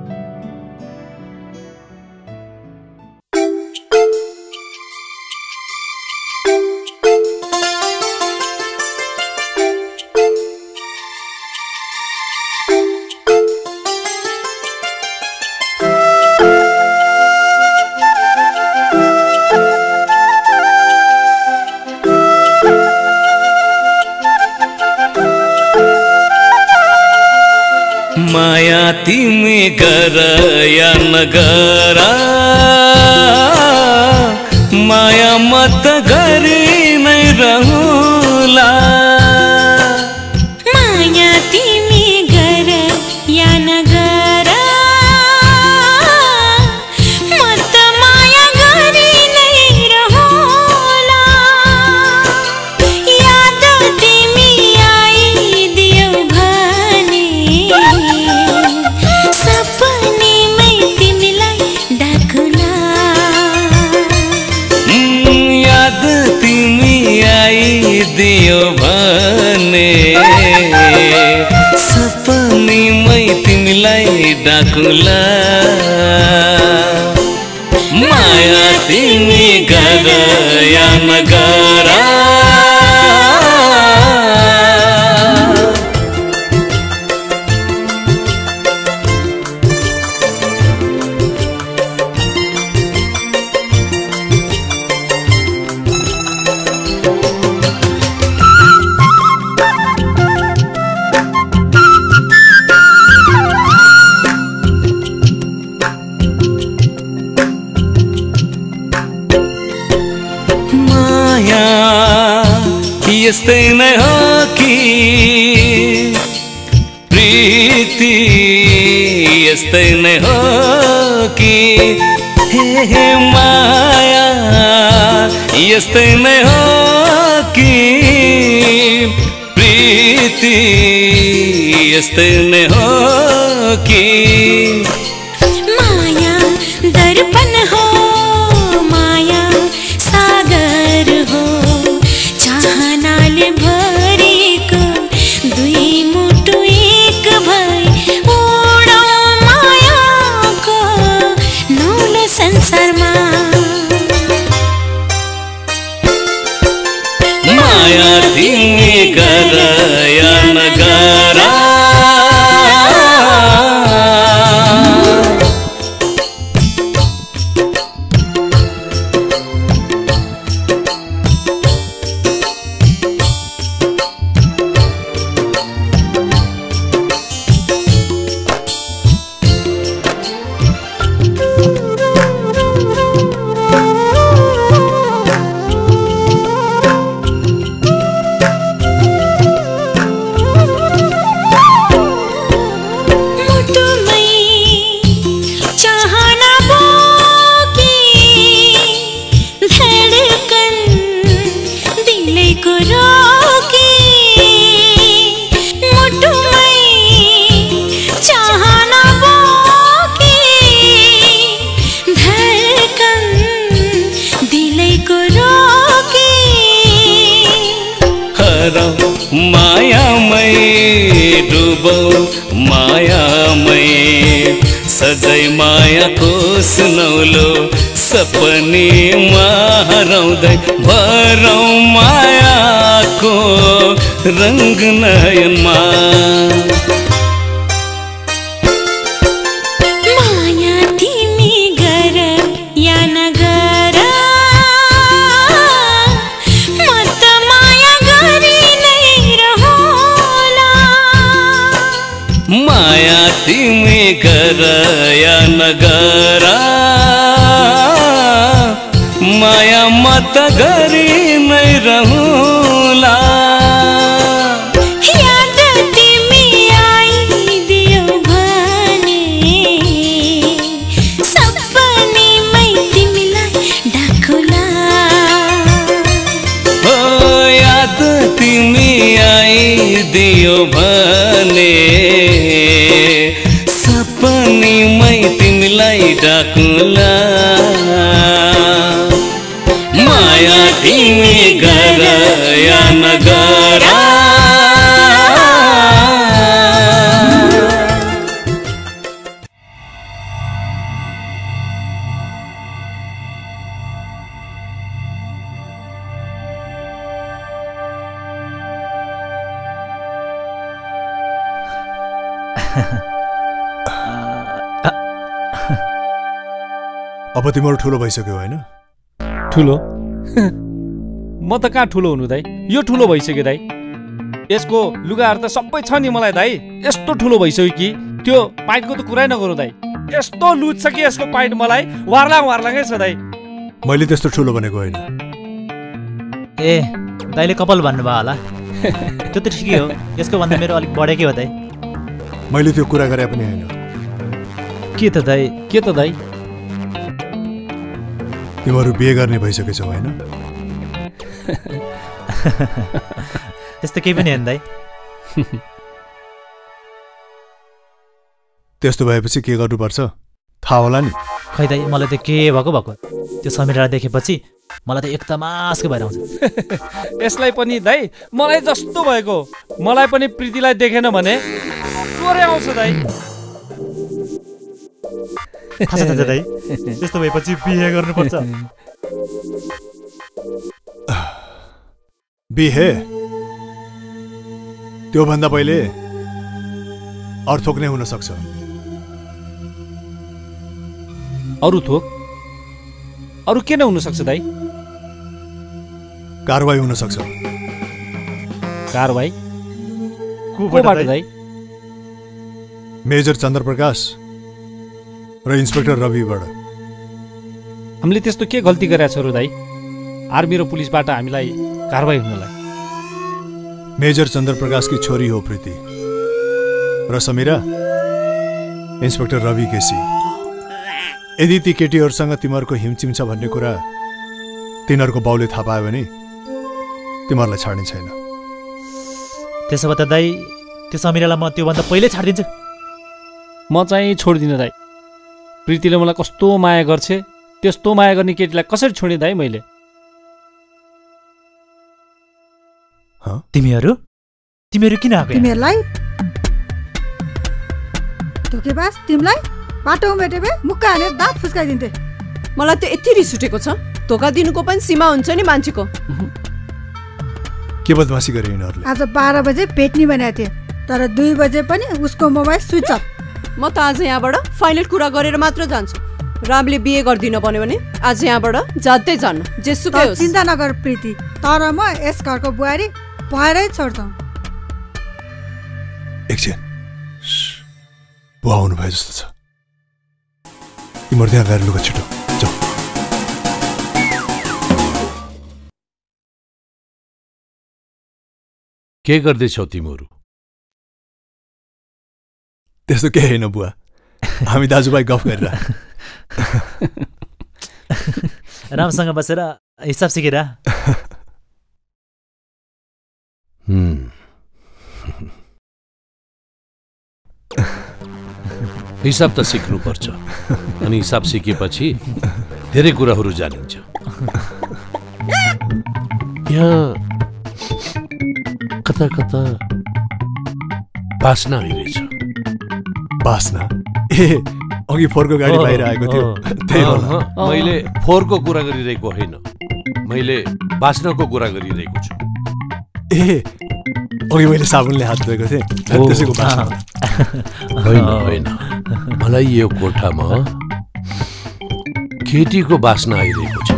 माया तिमी गर या नगरा, माया मत गरी नै रहूला। माया तिमी गर या नगरा, मत माया गरी नै रहूला। याद तिमी आइदियो भने सपनीमै तिमीलाई डाकुला। याद तिमी आइदियो भने सपनीमै तिमीलाई डाकुला। माया तिमी गर या नगरा। यस्तै नै हो कि प्रीति, यस्तै नै हो कि हे हे माया, यस्तै नै हो कि प्रीति, यस्तै नै हो कि माया दर्पण हो, माया सागर हो, चाहनाले भरेको दुई मुटु एक भई उडौँ मायाको नौलो संसारमा। माया तिमी गर या नगरा। मायाको सुनौलो सपनीमा हराउँदै भरौँ मायाको रङ्ग नयनमा माया तिमी गर या नगर म त माया गरी नै रहोला माया तिमी गर या नगर माया म त गरी नै रहूला याद तिमी आइदियो भने सपनीमै तिमीलाई डाकुला हो याद तिमी आइदियो भने सपनीमै तिमीलाई डाकुला माया तिमी गर या नगर अब तिम्रो ठुलो भइसक्यो होइन? ठुलो म त कहाँ ठुलो हुनु दाइ, यो ठुलो भइसक्यो दाइ। यसको लुगाहरू त सबै छ नि मलाई दाइ। यस्तो ठुलो भइसक्यो कि त्यो पाइटको त कुरै नगरौँ दाइ। यस्तो लुज छ कि यसको पाइट मलाई वार्लाङ वार्लाङै छ दाइ। मैले त्यस्तो ठुलो भनेको होइन। ए दाइले कपाल भन्नुभयो होला। त्यो त ठिकै हो, यसको भन्दा मेरो अलिक बढेकै हो दाइ। मैले त्यो कुरा गरे पनि होइन। के त दाइ? के त दाइ? तिमीहरू बिहे गर्ने भइसकेछौ होइन? त्यस्तो केही पनि होइन दाइ। त्यस्तो भएपछि के गर्नुपर्छ थाहा होला नि। खै दाइ मलाई त के भएको भएको त्यो समिरालाई देखेपछि मलाई त एकदमासको भएर आउँछ। यसलाई पनि दाइ मलाई जस्तो भएको, मलाई पनि प्रीतिलाई देखेन भने चोरै आउँछ दाइ। थाहा छ दाइ, त्यस्तो भएपछि बिहे गर्नुपर्छ। बिहे त्योभन्दा पहिले अरू थोक नै हुन सक्छ। अरू थोक? अरू के नै हुन सक्छ दाइ? कारवाही हुन सक्छ। कारवाही कोबाट दाइ? मेजर चन्द्रप्रकाश र इन्सपेक्टर रविबाट। हामीले त्यस्तो के गल्ती गरेका छौँ र दाइ आर्मी र पुलिसबाट हामीलाई कारवाही हुनलाई? मेजर चन्द्रप्रकाशकी छोरी हो प्रीति र समीरा इन्सपेक्टर रवि केसी। यदि ती केटीहरूसँग तिमीहरूको हिमचिम छ भन्ने कुरा तिनीहरूको बाउले थाहा पायो भने तिमीहरूलाई छाड्ने छैन। त्यसो भए त दाइ त्यो समीरालाई म त्योभन्दा पहिल्यै छाडिदिन्छु। म चाहिँ छोड्दिनँ दाइ। प्रीतिले मलाई कस्तो माया गर्छ, त्यस्तो माया गर्ने केटीलाई कसरी छोड्ने दाइ मैले? तिमीहरू तिमीहरू किन आएको? तिमीहरूलाई धोकेबाज, तिमीलाई बाटो उमेटे भए मुक्का हानेर दाँत फुस्काइदिन्थे। मलाई त यति रिस उठेको छ। धोका दिनुको पनि सीमा हुन्छ नि मान्छेको। के बदमासी गरे यिनीहरूले? आज बाह्र बजे भेट्ने भनेको थिएँ, तर दुई बजे पनि उसको मोबाइल स्विच अफ। म त आज यहाँबाट फाइनल कुरा गरेर मात्र जान्छु। रामले बिहे गर्दिन भन्यो भने आज यहाँबाट जाँदै जान्न, जेसुकै होस्। चिन्ता नगर प्रीति, तर म यस घरको बुहारी भएरै छोड्छौँ। एकछिन, बुवा आउनु भयो जस्तो छ। तिमीहरू त्यहाँ गएर लुगा छिटो जाऊ। के गर्दैछौ तिमीहरू? त्यस्तो केही होइन बुवा, हामी दाजुभाइ गफ गरेर। रामसँग बसेर हिसाब सिकेर। हिसाब त सिक्नुपर्छ, अनि हिसाब सिकेपछि धेरै कुराहरू जानिन्छ। यहाँ कता कता बास्ना आइरहेछ। बास्ना? ए अघि फोहोरको गाडी बाहिर आएको थियो त्यही होला। मैले फोहोरको कुरा गरिरहेको होइन, मैले बास्नको कुरा गरिरहेको छु। ए अघि मैले साबुनले हात धोएको थिएँ त्यसैको बास्ना होइन होइन, मलाई यो कोठामा केटीको बास्ना आइरहेको छ।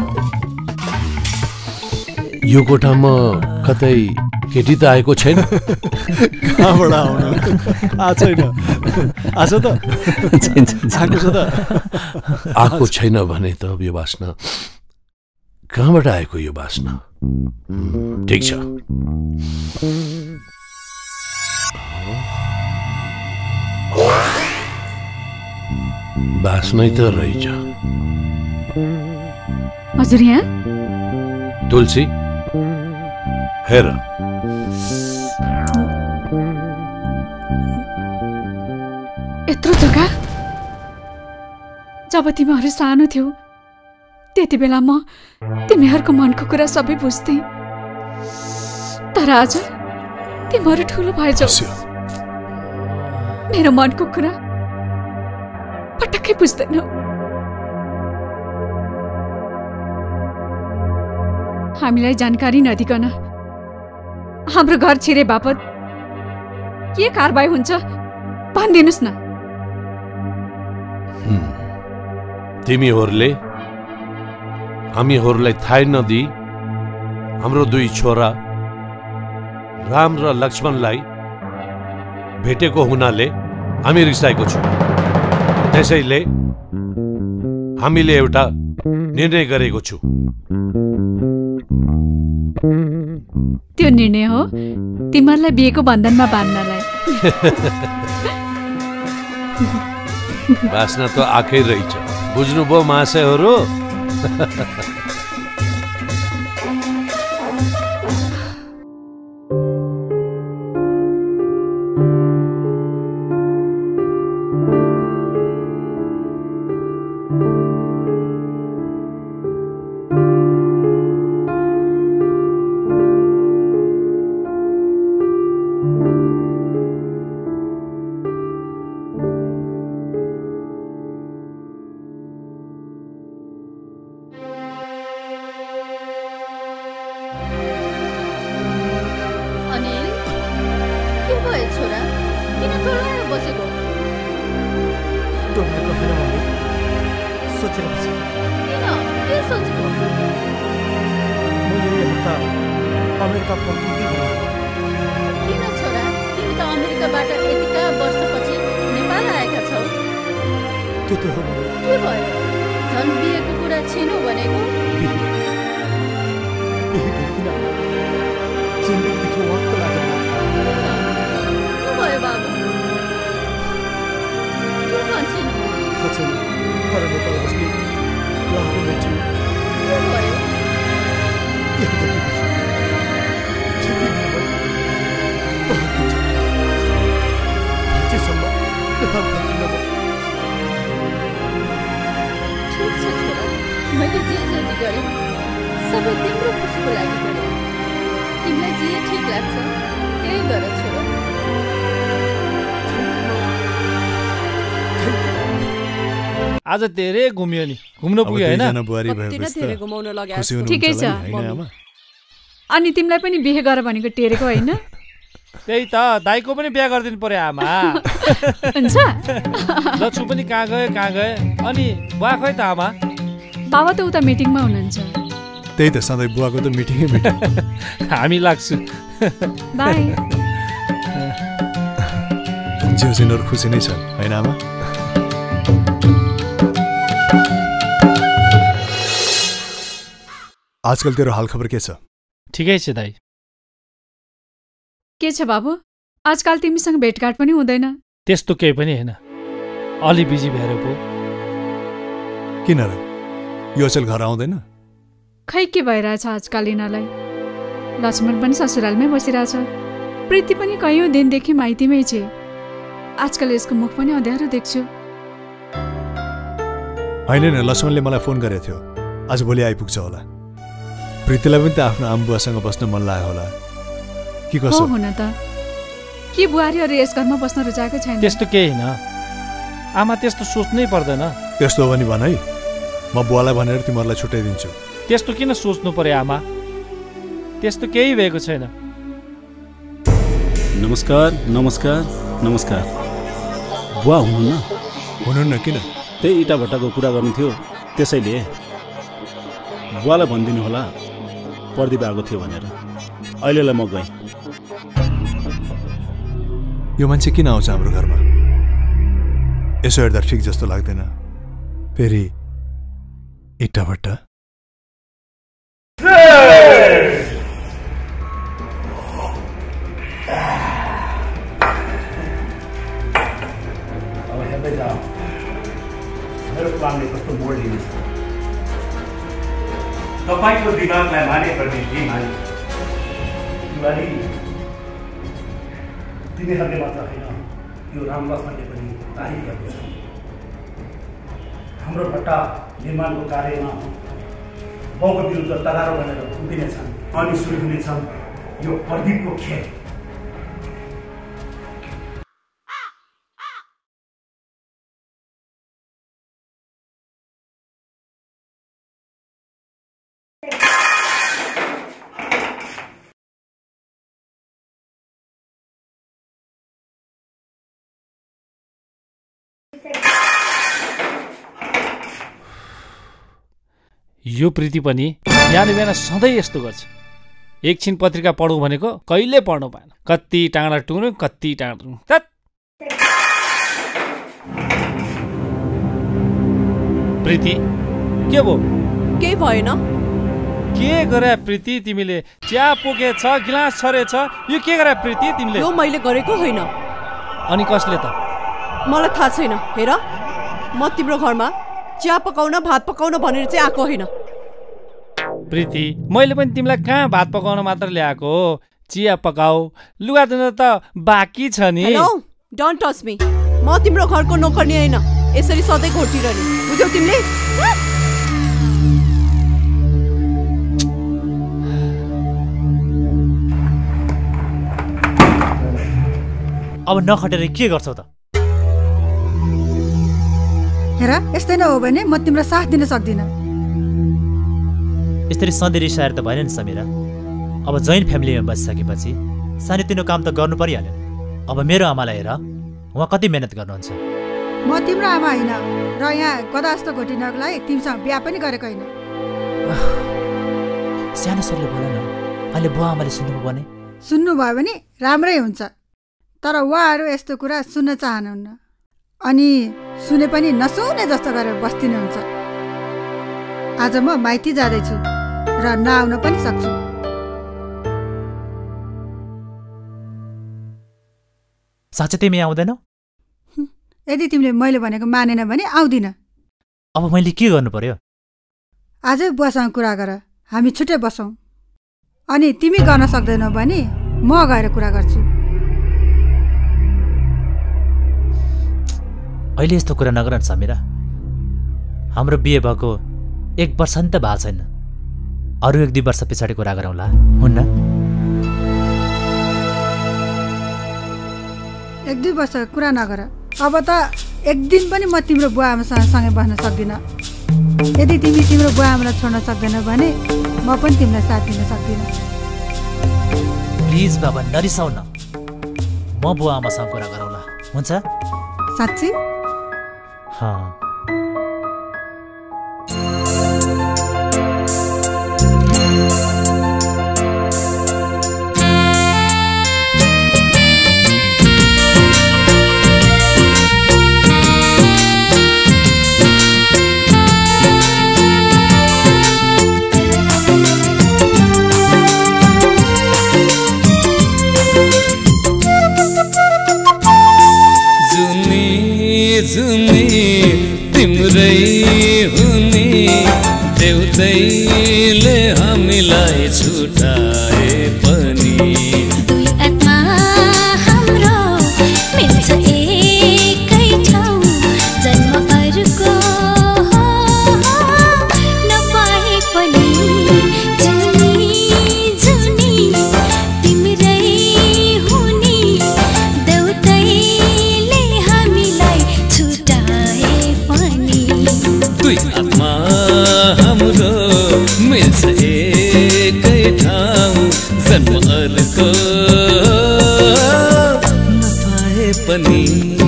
यो कोठामा कतै केटी त आएको छैन? कहाँबाट आउनु? आएको छैन। आएको त आएको छ त आएको छैन भने त यो बास्ना कहाँबाट आएको? यो बास्ना ठिक छ, बास्नै त रहेछ। हजुर यहाँ तुलसी हेर, यत्रो जग्गा। जब तिमीहरू सानो थियौ त्यति बेला म तिमीहरूको मनको कुरा सबै बुझ्थेँ, तर आज तिमीहरू ठुलो भएछौ, मेरो मनको कुरा पटक्कै बुझ्दैनौ। हामीलाई जानकारी नदिकन हाम्रो घर छिरे बापत के कारबाही हुन्छ भनिदिनुस् न। तिमीहरूले हामीहरूलाई थाहै नदिई हाम्रो दुई छोरा राम र लक्ष्मणलाई भेटेको हुनाले हामी रिसाएको छौँ। त्यसैले हामीले एउटा निर्णय गरेको छु। त्यो निर्णय हो तिमीहरूलाई बिहेको बन्धनमा बाँध्नलाई। बास्ना त आएकै रहेछ, बुझ्नुभयो महाशयहरू? आज धेरै घुम्यो नि, घुम्न पुग्यो होइन? ठिकै छ। अनि तिमीलाई पनि बिहे गर भनेको टेरेको होइन? त्यही त, दाइको पनि बिहे गरिदिनु पर्यो आमा। हुन्छ। लक्ष्मी पनि कहाँ गयो कहाँ गयो, अनि बुवा खोइ त आमा? बाबा त उता मिटिङमा हुनुहुन्छ। त्यही त, सधैँ बुवाको त मिटिङै मिटिङ। हामी लाग्छु। बाई। जिउजिनहरू खुसी नै छन् होइन आमा? आजकल तेरो हालखबर के छ? ठिकै छ दाइ। के छ बाबु, आजकल तिमीसँग भेटघाट पनि हुँदैन? त्यस्तो केही पनि होइन, अलि बिजी भएर पो। किन र, यो अचेल घर आउँदैन? खै के भइरहेछ आजकल यिनीहरूलाई। लक्ष्मण पनि ससुरालमै बसिरहेछ, प्रीति पनि कैयौँ दिनदेखि माइतीमै छे। आजकल यसको मुख पनि अँध्यारो देख्छु। होइन न, लक्ष्मणले मलाई फोन गरेको थियो, आज भोलि आइपुग्छ होला। प्रीतिलाई पनि त आफ्नो आमबुवासँग बस्न मन लाग्यो होला कि कसो? हो हुन त, के बुहारीहरू यस घरमा बस्न रुचाएको छैन? त्यस्तो केही होइन, आमा त्यस्तो सोच्नै पर्दैन। त्यस्तो हो भने भन है, म बुवालाई भनेर तिमीहरूलाई छुट्याइदिन्छु। त्यस्तो किन सोच्नु पर्यो आमा? त्यस्तो केही भएको छैन। नमस्कार नमस्कार नमस्कार। बुवा हुनुहुन्न? हुनुहुन्न किन? त्यही इटा भट्टाको कुरा गर्नु थियो, त्यसैले बुवालाई भनिदिनु होला प्रदीप आएको थियो भनेर। अहिलेलाई म गएँ। यो मान्छे किन आउँछ हाम्रो घरमा? यसो हेर्दा ठिक जस्तो लाग्दैन। फेरि इटा भट्टा। अब हेर्दै जाऊ मेरो प्लानले कस्तो मोड लिन्छ। तपाईँको दिमागलाई माने गर्ने जी माने तिवारी, तिमीहरूले मात्र होइन, यो रामलक्ष्मणले पनि तारिफ गर्दछ। हाम्रो भट्टा निर्माणको कार्यमा बाउको विरुद्ध तगारो बनेर उभिनेछन् अनि सुरु हुनेछन् यो प्रदीपको खेल। यो प्रीति पनि बिहान बिहान सधैँ यस्तो गर्छ। एकछिन पत्रिका पढौँ भनेको कहिले पढ्नु पाएन। कति टाँडा टुङ्नु कति टाँडा टुङ्नु। तत् प्रीति के भो? के भएन? के गरे प्रीति तिमीले? चिया पोकेछ, गिलास छरेछ, यो के गरे प्रीति तिमीले? यो मैले गरेको होइन। अनि कसले त? मलाई थाहा छैन। हेर, म तिम्रो घरमा चिया पकाउन भात पकाउन भनेर चाहिँ आएको होइन। प्रीति मैले पनि तिमीलाई कहाँ भात पकाउन मात्र ल्याएको हो? चिया पकाऊ, लुगा धुन त बाँकी छ नि। Hello, don't touch me. म तिम्रो घरको नोकर्नी होइन, यसरी सधैँ घोटिरहने, बुझ्यौ तिमीले? अब नखटेर के गर्छौ त? हेर, यस्तै नै हो भने म तिम्रो साथ दिन सक्दिनँ। यसरी सधैँ रिसाएर त भएन नि समीरा। अब जोइन्ट फ्यामिलीमा बसिसकेपछि सानोतिनो काम त गर्नु परिहाल्यो। अब मेरो आमालाई हेर, उहाँ कति मेहनत गर्नुहुन्छ। म तिम्रो आमा होइन र यहाँ गदा जस्तो घोटिनको लागि तिमीसँग बिहा पनि गरेको होइन। सानो स्वरले बोल न, अहिले बुवा आमाले सुन्नु भने? सुन्नुभयो भने राम्रै हुन्छ, तर उहाँहरू यस्तो कुरा सुन्न चाहनुहुन्न। अनि सुने पनि नसुने जस्तो गरेर बस्दिनुहुन्छ। आज म माइती जाँदैछु र नआउन पनि सक्छु। साँच्चै तिमी आउँदैनौ? यदि तिमीले मैले भनेको मानेन भने आउँदिन। अब मैले के गर्नु पर्यो? आजै बुवासँग कुरा गर, हामी छुट्टै बसौँ। अनि तिमी गर्न सक्दैनौ भने म गएर कुरा गर्छु। अहिले यस्तो कुरा नगर न समीरा। हाम्रो बिहे भएको एक वर्ष नि त भएको छैन। अरू एक दुई वर्ष पछाडि कुरा गरौँला, हुन्न? एक दुई वर्ष कुरा नगर। अब त एक दिन पनि म तिम्रो बुवा आमासँग सँगै बस्न सक्दिनँ। यदि तिमी तिम्रो बुवा आमालाई छोड्न सक्दैनौ भने म पनि तिमीलाई साथ दिन सक्दिनँ। प्लिज बाबा नरिसाउ न। म बुवा आमासँग कुरा गरौँला, हुन्छ? साँच्ची? हाँ। जुनी तिम्रै हुने देउदैले हामीलाई छुटाए पनि दुई आत्मा हाम्रो मिल्छ एकै ठाउँ जन्म अर्को नपाए पनि जुनी जुनी तिम्रै हुने देउदैले हामीलाई छुटा मिल्छ एकै ठाउँ जन्म अर्को नपाए पनि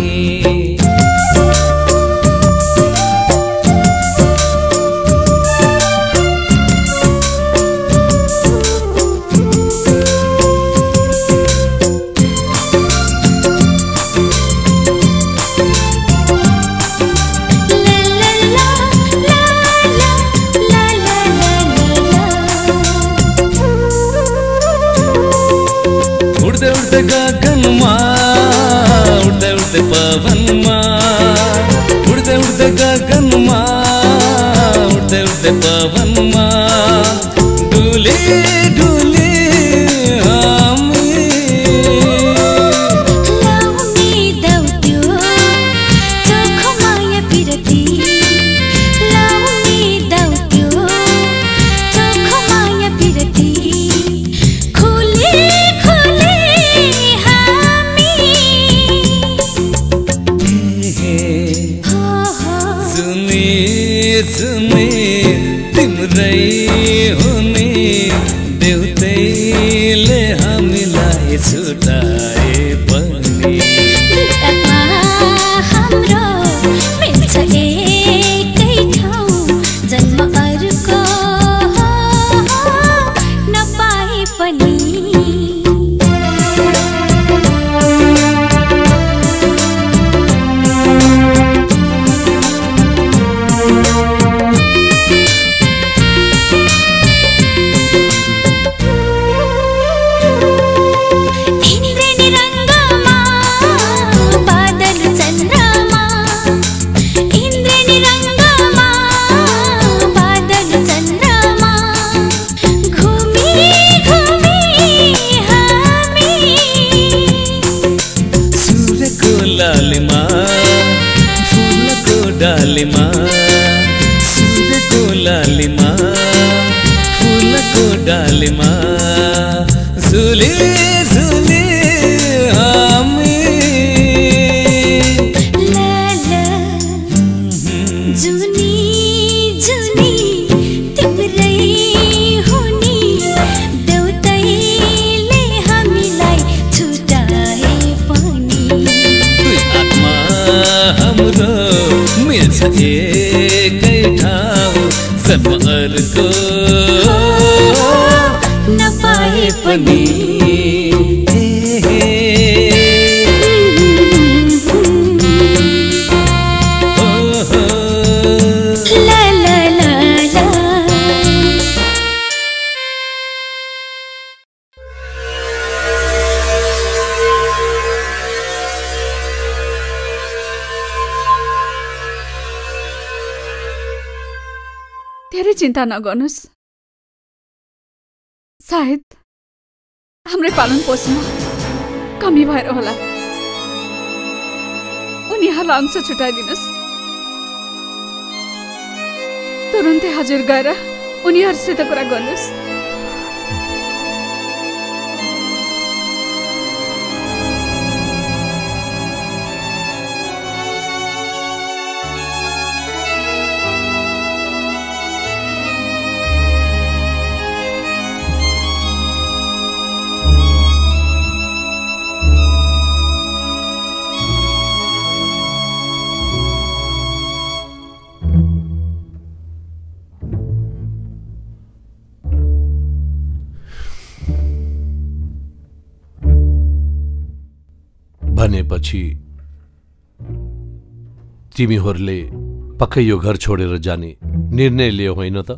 गगनमा उड्दै उड्दै पवनमा उड्दै उड्दै गगनमा उड्दै उड्दै पवनमा डुले डुले हामी लाउने दौत्यो चोखो माया पिरती लाउने दौत्यो चोखो माया पिरती खोले खोले सुने तिम्रै हुने देउतैले हामीलाई छुटाए पनि हाम्रो मिल्छ एकै ठाउँ जन्म अर्को नपाए पनि लालिमा फुलको डालीमा सूर्यको लालिमा फुलको डालीमा झुले झुले हामी जुनी जुनी तिम्रै हुने देउतैले हामीलाई छुटाए पनि हाम्रो मिल्छ एकै ठाउँ जन्म अर्को नपाए पनि ला ला ला ला धेरै चिन्ता नगर्नुहोस् सायद हाम्रै पालन पोषणमा कमी भएर होला उनीहरूलाई अंश छुटाइदिनुहोस् तुरुन्तै हजुर गएर उनीहरूसित कुरा गर्नुहोस् भनेपछि तिमीहरूले पक्कै यो घर छोडेर जाने निर्णय लियो होइन त?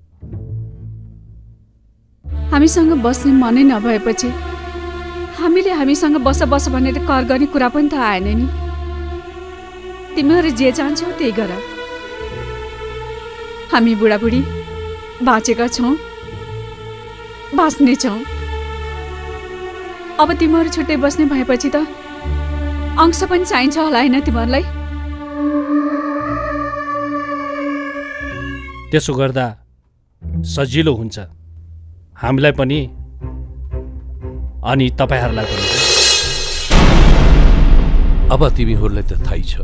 हामीसँग बस्ने मनै नभएपछि हामीले हामीसँग बस बस भनेर कर गर्ने कुरा पनि त आएन नि। तिमीहरू जे चाहन्छौ त्यही गर। हामी बुढाबुढी बाँचेका छौँ, बाँच्ने छौँ। अब तिमीहरू छुट्टै बस्ने भएपछि त अंश पनि चाहिन्छ होला होइन तिमीहरूलाई? त्यसो गर्दा सजिलो हुन्छ हामीलाई पनि अनि तपाईहरुलाई पनि। अब तिमीहरूलाई त थाहै छ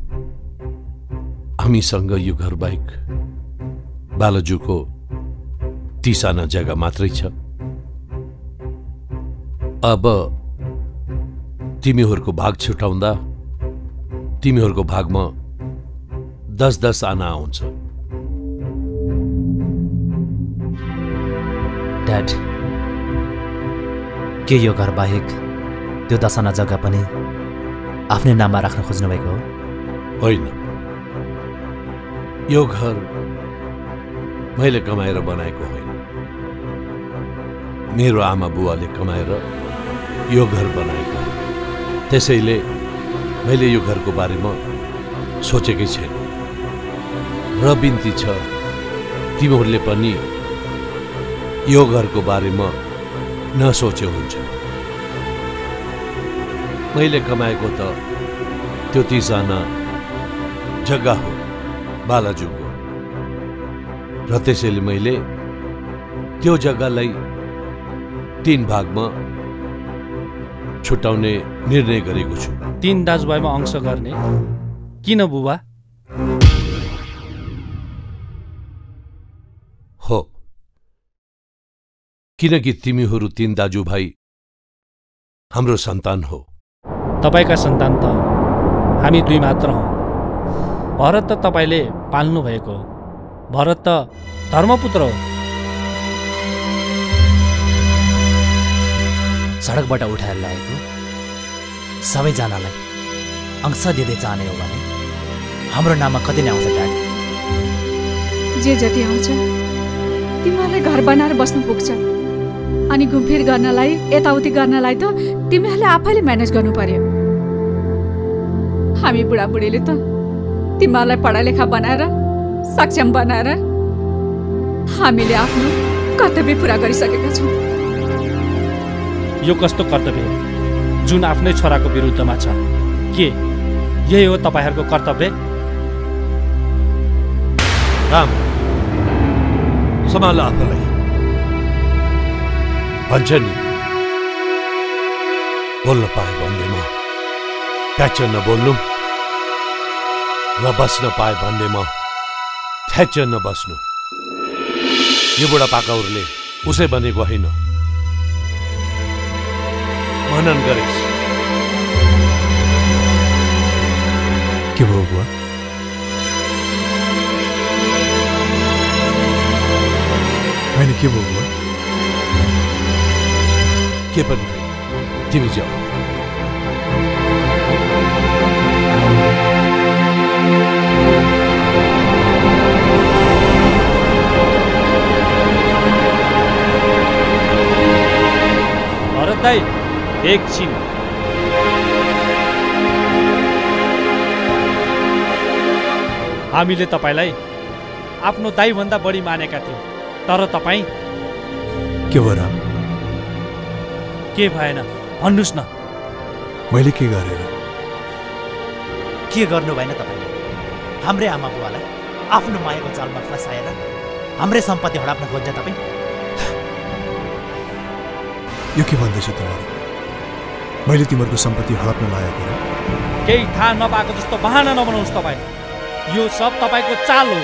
हामीसँग यो घर बाहेक बालजुको ती साना जग्गा मात्रै छ। अब तिमीहरूको भाग छुटाउँदा तिमीहरूको भागमा दस दस आना आउँछ। ड्याड, के यो घर बाहेक त्यो दसना जग्गा पनि आफ्नै नाममा राख्न खोज्नु भएको हो? होइन, यो घर मैले कमाएर बनाएको होइन। मेरो आमा बुवाले कमाएर यो घर बनाएको हो। त्यसैले मैले यो घरको बारेमा सोचेकै छैन र बिन्ती छ तिमीहरूले पनि यो घरको बारेमा नसोचे हुन्छ। मैले कमाएको त त्यो तिसाना जग्गा हो बालाजुको, र त्यसैले मैले त्यो जग्गालाई तीन भागमा छुट्याउने निर्णय गरेको छु। तीन दाजुभाइमा अंश गर्ने किन बुबा? हो, किनकि तिमीहरू तीन दाजुभाइ हाम्रो सन्तान हो। तपाईका सन्तान त हामी दुई मात्र हौ। भरत त तपाईले पाल्नु भएको हो। भरत त धर्मपुत्र हो। सडकबाट उठाएर ल्याएको सबैजनालाई अंश दिँदै जाने हो भने हाम्रो नाममा कति नै आउँछ ड्याड? जे जति आउँछ तिमीहरूलाई घर बनाएर बस्नु पुग्छ। अनि घुमफिर गर्नलाई यताउति गर्नलाई त तिमीहरूले आफैले म्यानेज गर्नु पर्यो। हामी बुढाबुढीले त तिमीहरूलाई पढालेखा बनाएर सक्षम बनाएर हामीले आफ्नो कर्तव्य पुरा गरिसकेका छौँ। यो कस्तो कर्तव्य हो जुन आफ्नै छोराको विरुद्धमा छ? के यही हो तपाईहरूको कर्तव्य? राम, सम्हाल आफूलाई। भन्छ नि, बोल्न पाए भन्दैमा ट्याच नबोल्नु र बस्न पाए भन्दैमा थ्याच नबस्नु। यो बुढापाकाहरूले उसै बनेको होइन, मनन गरेस्। के भयो बुवा? होइन, के भयो बुवा? के पनि तिमी जाऊ। भरत दाई, एकछिन। हामीले तपाईलाई आफ्नो दाईभन्दा बढी मानेका थियौँ, तर तपाईँ के भयो राम? के भएन भन्नुस् न। मैले के गरेर? के गर्नु भएन तपाईँले? हाम्रै आमा बुवालाई आफ्नो मायाको जालमा फसाएर हाम्रै सम्पत्ति हडप्न खोज्छ तपाईँ। यो के भन्दैछ तिमीहरू? मैले तिमीहरूको सम्पत्ति हडप्न लागेको र? केही थाहा नपाएको जस्तो बहाना नबनाउनुहोस् तपाईँ। यो सब तपाईँको चाल हो।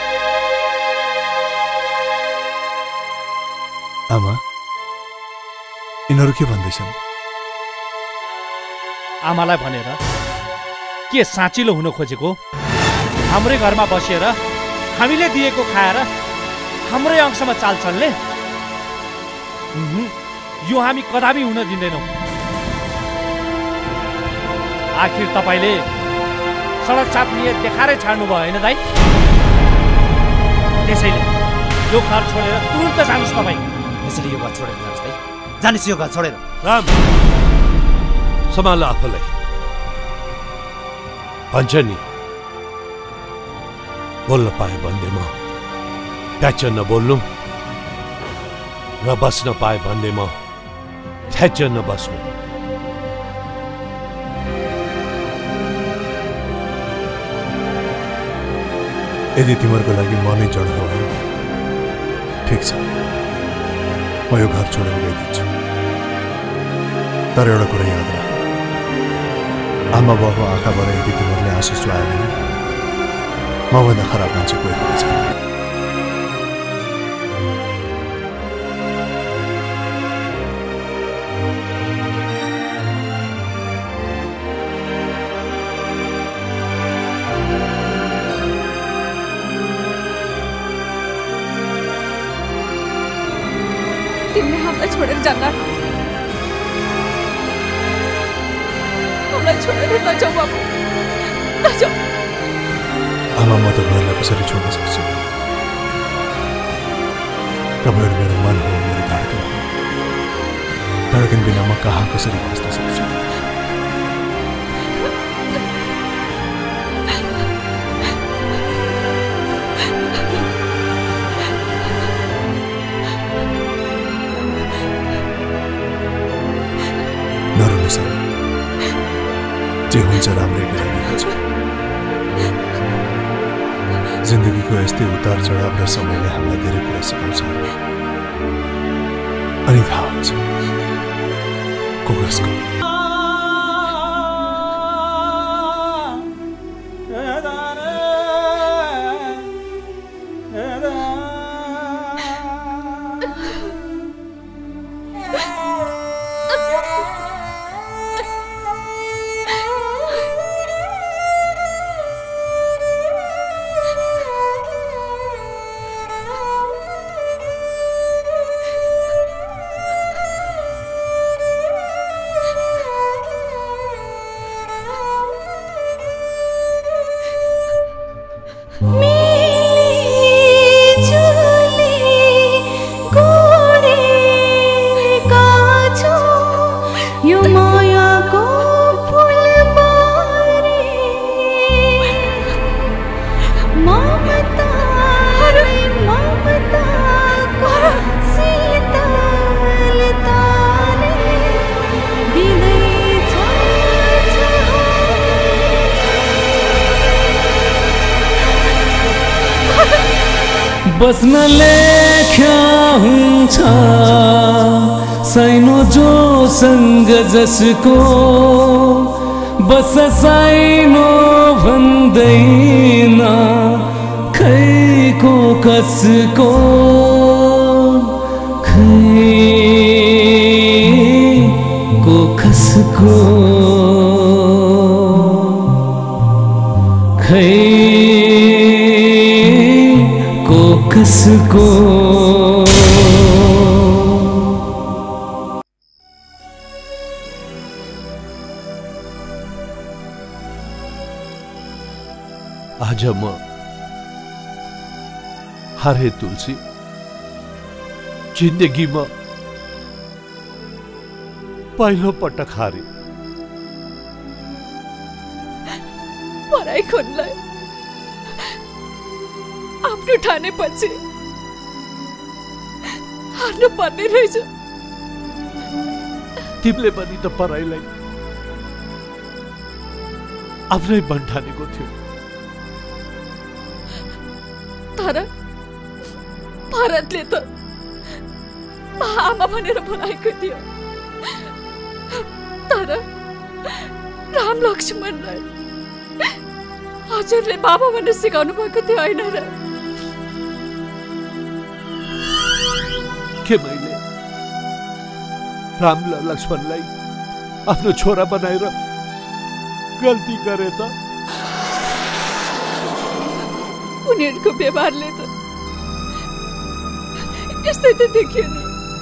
आमा, यिनीहरू के भन्दैछन्? आमालाई भनेर के साँचिलो हुन खोजेको? हाम्रै घरमा बसेर हामीले दिएको खाएर हाम्रै अंशमा चाल चल्ने? यो हामी कदापि हुन दिँदैनौँ। आखिर तपाईँले सडक चाप्ने देखाएरै छाड्नु भयो होइन दाइ? त्यसैले यो घर छोडेर तुरुन्त जानुहोस् तपाईँ। त्यसैले यो घर छोडेर जानुहोस् दाइ। जानुहोस् यो घर छोडेर। राम, सम्हाल आफूलाई। भन्छ नि, बोल्न पाए भन्दैमा ट्याच नबोल्नु र बस्न पाए भन्दैमा थ्याच नबस्नु। यदि तिमीहरूको लागि मनै जड हो भने ठिक छ, म यो घर छोडेर गइदिन्छु। तर एउटा कुरा याद राख, आमा बाबुको आँखाबाट यदि तिमीहरूले आँसु चुहायो भने मभन्दा खराब मान्छे कोही पनि छैन। तिमीले हामीलाई छोडेर जान्न हामीलाई छोडेर नजाऊ बाबु नजाऊ आमा म त घरलाई कसरी छोड्न सक्छु तपाईँहरू मेरो मन हो मेरो धड्कन हो धड्कन बिना म कहाँ कसरी बस्न सक्छु नरुनु सर जे हुन्छ राम्रैको लागि हुन्छ जिन्दगीको यस्तै उतार चढाव र समयले हामीलाई धेरै कुरा सिकाउँछ अनि थाहा हुन्छ को कसको बस्न लेख्या हुन्छ साइनो जो सँग जसको बस साइनो भन्दैन खै को कसको खै को कसको खै कसको आज म हारे तुलसी जिन्दगीमा पहिलो पटक हारे पराई खोनलाई आफ्नो ठानेपछि हार्नु पर्ने रहेछ तिमीले पनि त पराईलाई आफ्नै भन्ठानेको थियो तर भारतले त आमा भनेर बोलाएको थियो तर राम लक्ष्मणलाई हजुरले बाबा भनेर सिकाउनु भएको थियो होइन र के मैले राम र लक्ष्मणलाई आफ्नो छोरा बनाएर गल्ती गरे त उनीहरूको व्यवहारले त यस्तै त देखियो नि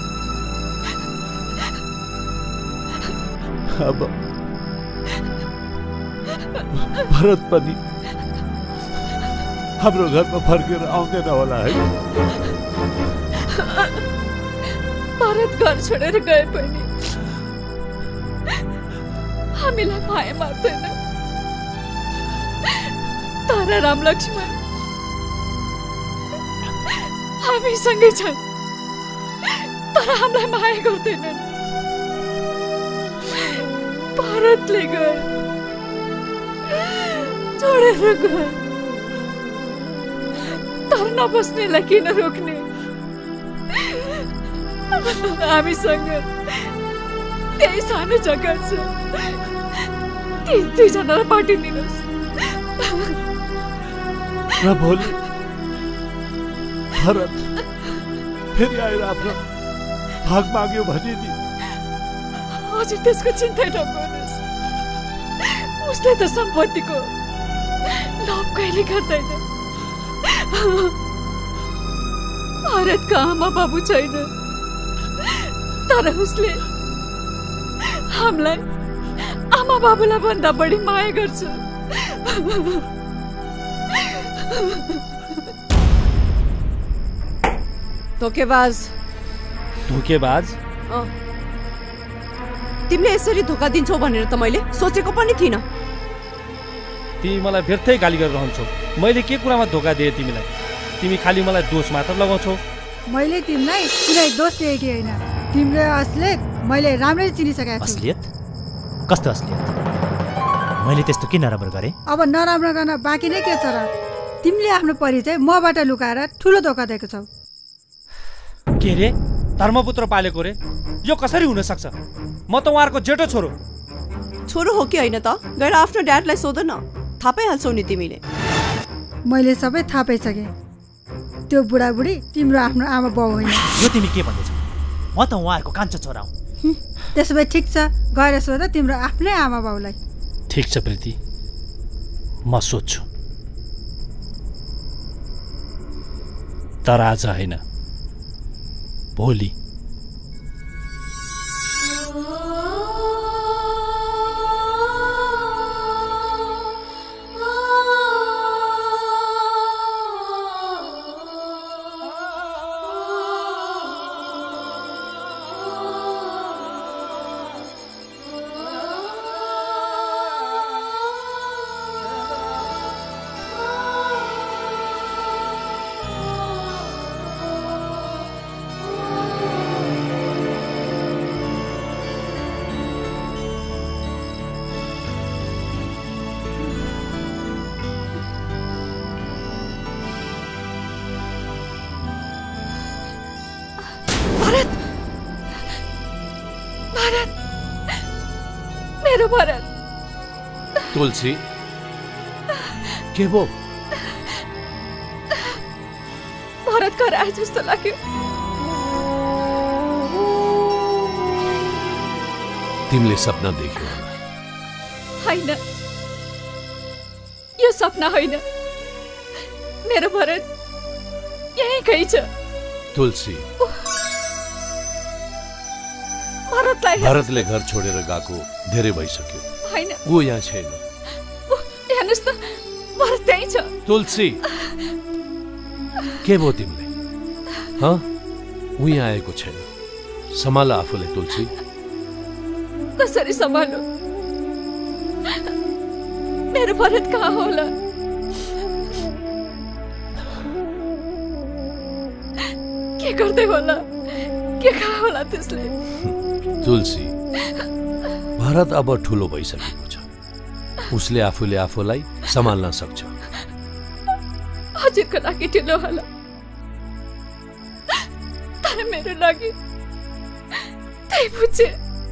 अब भरत पनि हाम्रो घरमा फर्केर आउँदैन होला है भारत घर छोडेर गए पनि हामीलाई माया मार्दैन तर राम लक्ष्मण हामीसँगै छन् तर हामीलाई माया गर्दैनन् भारतले गए छोडेर गए तर नबस्नेलाई किन रोक्ने हामीसँग त्यही सानो जग्गा छ ती दुईजनालाई बाँडिदिनुहोस् र भोलि भरत फेरि आएर आफ्नो भाग माग्यो भने नि हजुर त्यसको चिन्ता नगर्नुहोस् उसले त सम्पत्तिको लोभ कहिले गर्दैन भारतका आमा बाबु छैन तर उसले हामीलाई आमा बाबुलाई भन्दा बढी माया गर्छ। धोकेबाज धोकेबाज अँ। तिमीले यसरी धोका दिन्छौ भनेर त मैले सोचेको पनि थिइनँ। तिमी मलाई व्यर्थै गाली गरिरहन्छौ। मैले के कुरामा धोका दिएँ तिमीलाई? तिमी खालि मलाई दोष मात्र लगाउँछौ। मैले तिमीलाई कुनै दोष दिएकी होइन, तिम्रो असलियत मैले राम्ररी चिनिसकेको छु। असलियत? कस्तो असलियत? मैले त्यस्तो के नराम्रो गरेँ? अब नराम्रो गर्न बाँकी नै के छ र? तिमीले आफ्नो परिचय मबाट लुकाएर ठुलो धोका दिएको छौ। के रे? धर्मपुत्र पालेको रे? यो कसरी हुन सक्छ? म त उहाँको जेठो छोरो। छोरो हो कि होइन त? गएर आफ्नो ड्याडलाई सोध न, थाहा पाइहाल्छौ नि तिमीले। मैले सबै थाहा पाइसकेँ। त्यो बुढाबुढी तिम्रो आफ्नो आमा बाउ होइन। यो तिमी के भन्दैछौ? म त उहाँहरूको कान्छो छोरा हुँ। त्यसो भए ठिक छ, गएर सोध तिम्रो आफ्नै आमा बाउलाई। ठिक छ प्रीति, म सोध्छु। तर आज होइन, भोलि। मेरो भरत। तुलसी के भो? भरत घर आए जस्तो लाग्यो। तिमीले सपना देख्यौ? होइन, यो सपना होइन। मेरो भरत यही कहीँ छ। तुलसी, भरतलाई भरतले घर छोडेर गएको धेरै भइसक्यो। होइन, ऊ यहाँ छैन। हेर्नुहोस् त, भरत त्यही छ। तुलसी, के भयो तिमीले? हँ, ऊ यहाँ आएको छैन। सम्हाल आफूलाई तुलसी। कसरी सम्हाल्नु? मेरो भरत कहाँ होला? के गर्दै होला? के कहाँ होला त्यसले? तुलसी, भरत अब ठुलो भइसकेको छ। उसले आफूले आफूलाई सम्हाल्न सक्छ। हजुरको लागि ठुलो होला, तर मेरो लागि त्यही बुझे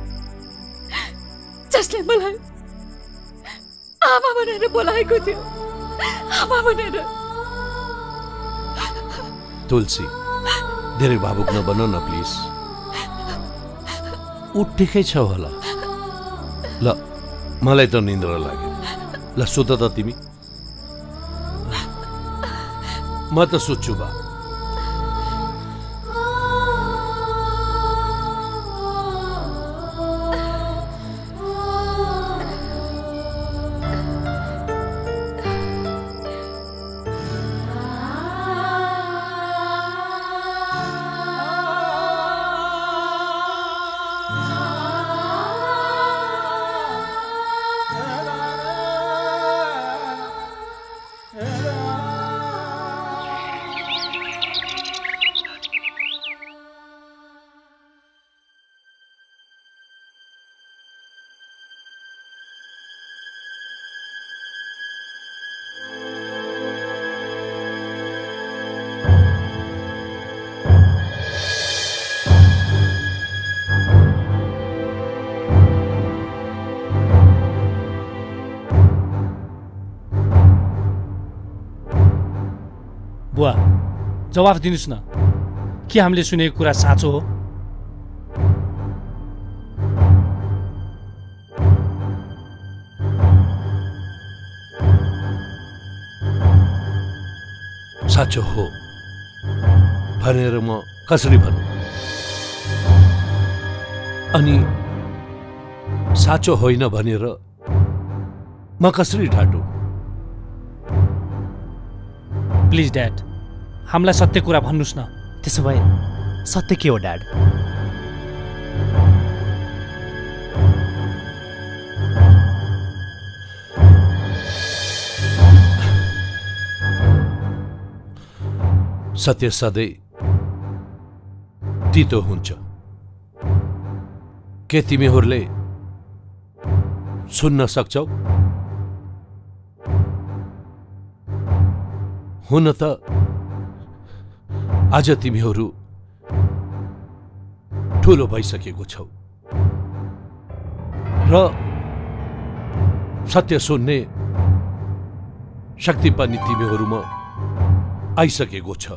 जसले मलाई आमा भनेर बोलाएको थियो। आमा भनेर। तुलसी, धेरै भावुक नबन न प्लिज। ऊ ठिकै छ होला। ल, मलाई त निन्द्रा लाग्यो। ल सुत त तिमी। म त सुत्छु बा। बुवा, जवाफ दिनुहोस् न, के हामीले सुनेको कुरा साँचो हो? साँचो हो भनेर म कसरी भन्नु? अनि साँचो होइन भनेर म कसरी ढाँटु? प्लिज ड्याड, हामीलाई सत्य कुरा भन्नुहोस् न। त्यसो भए सत्य के हो ड्याड? सत्य सधैँ तितो हुन्छ। के तिमीहरूले सुन्न सक्छौ? हुन त आज तिमीहरू ठुलो भइसकेको छौ र सत्य सुन्ने शक्ति पनि तिमीहरूमा आइसकेको छ।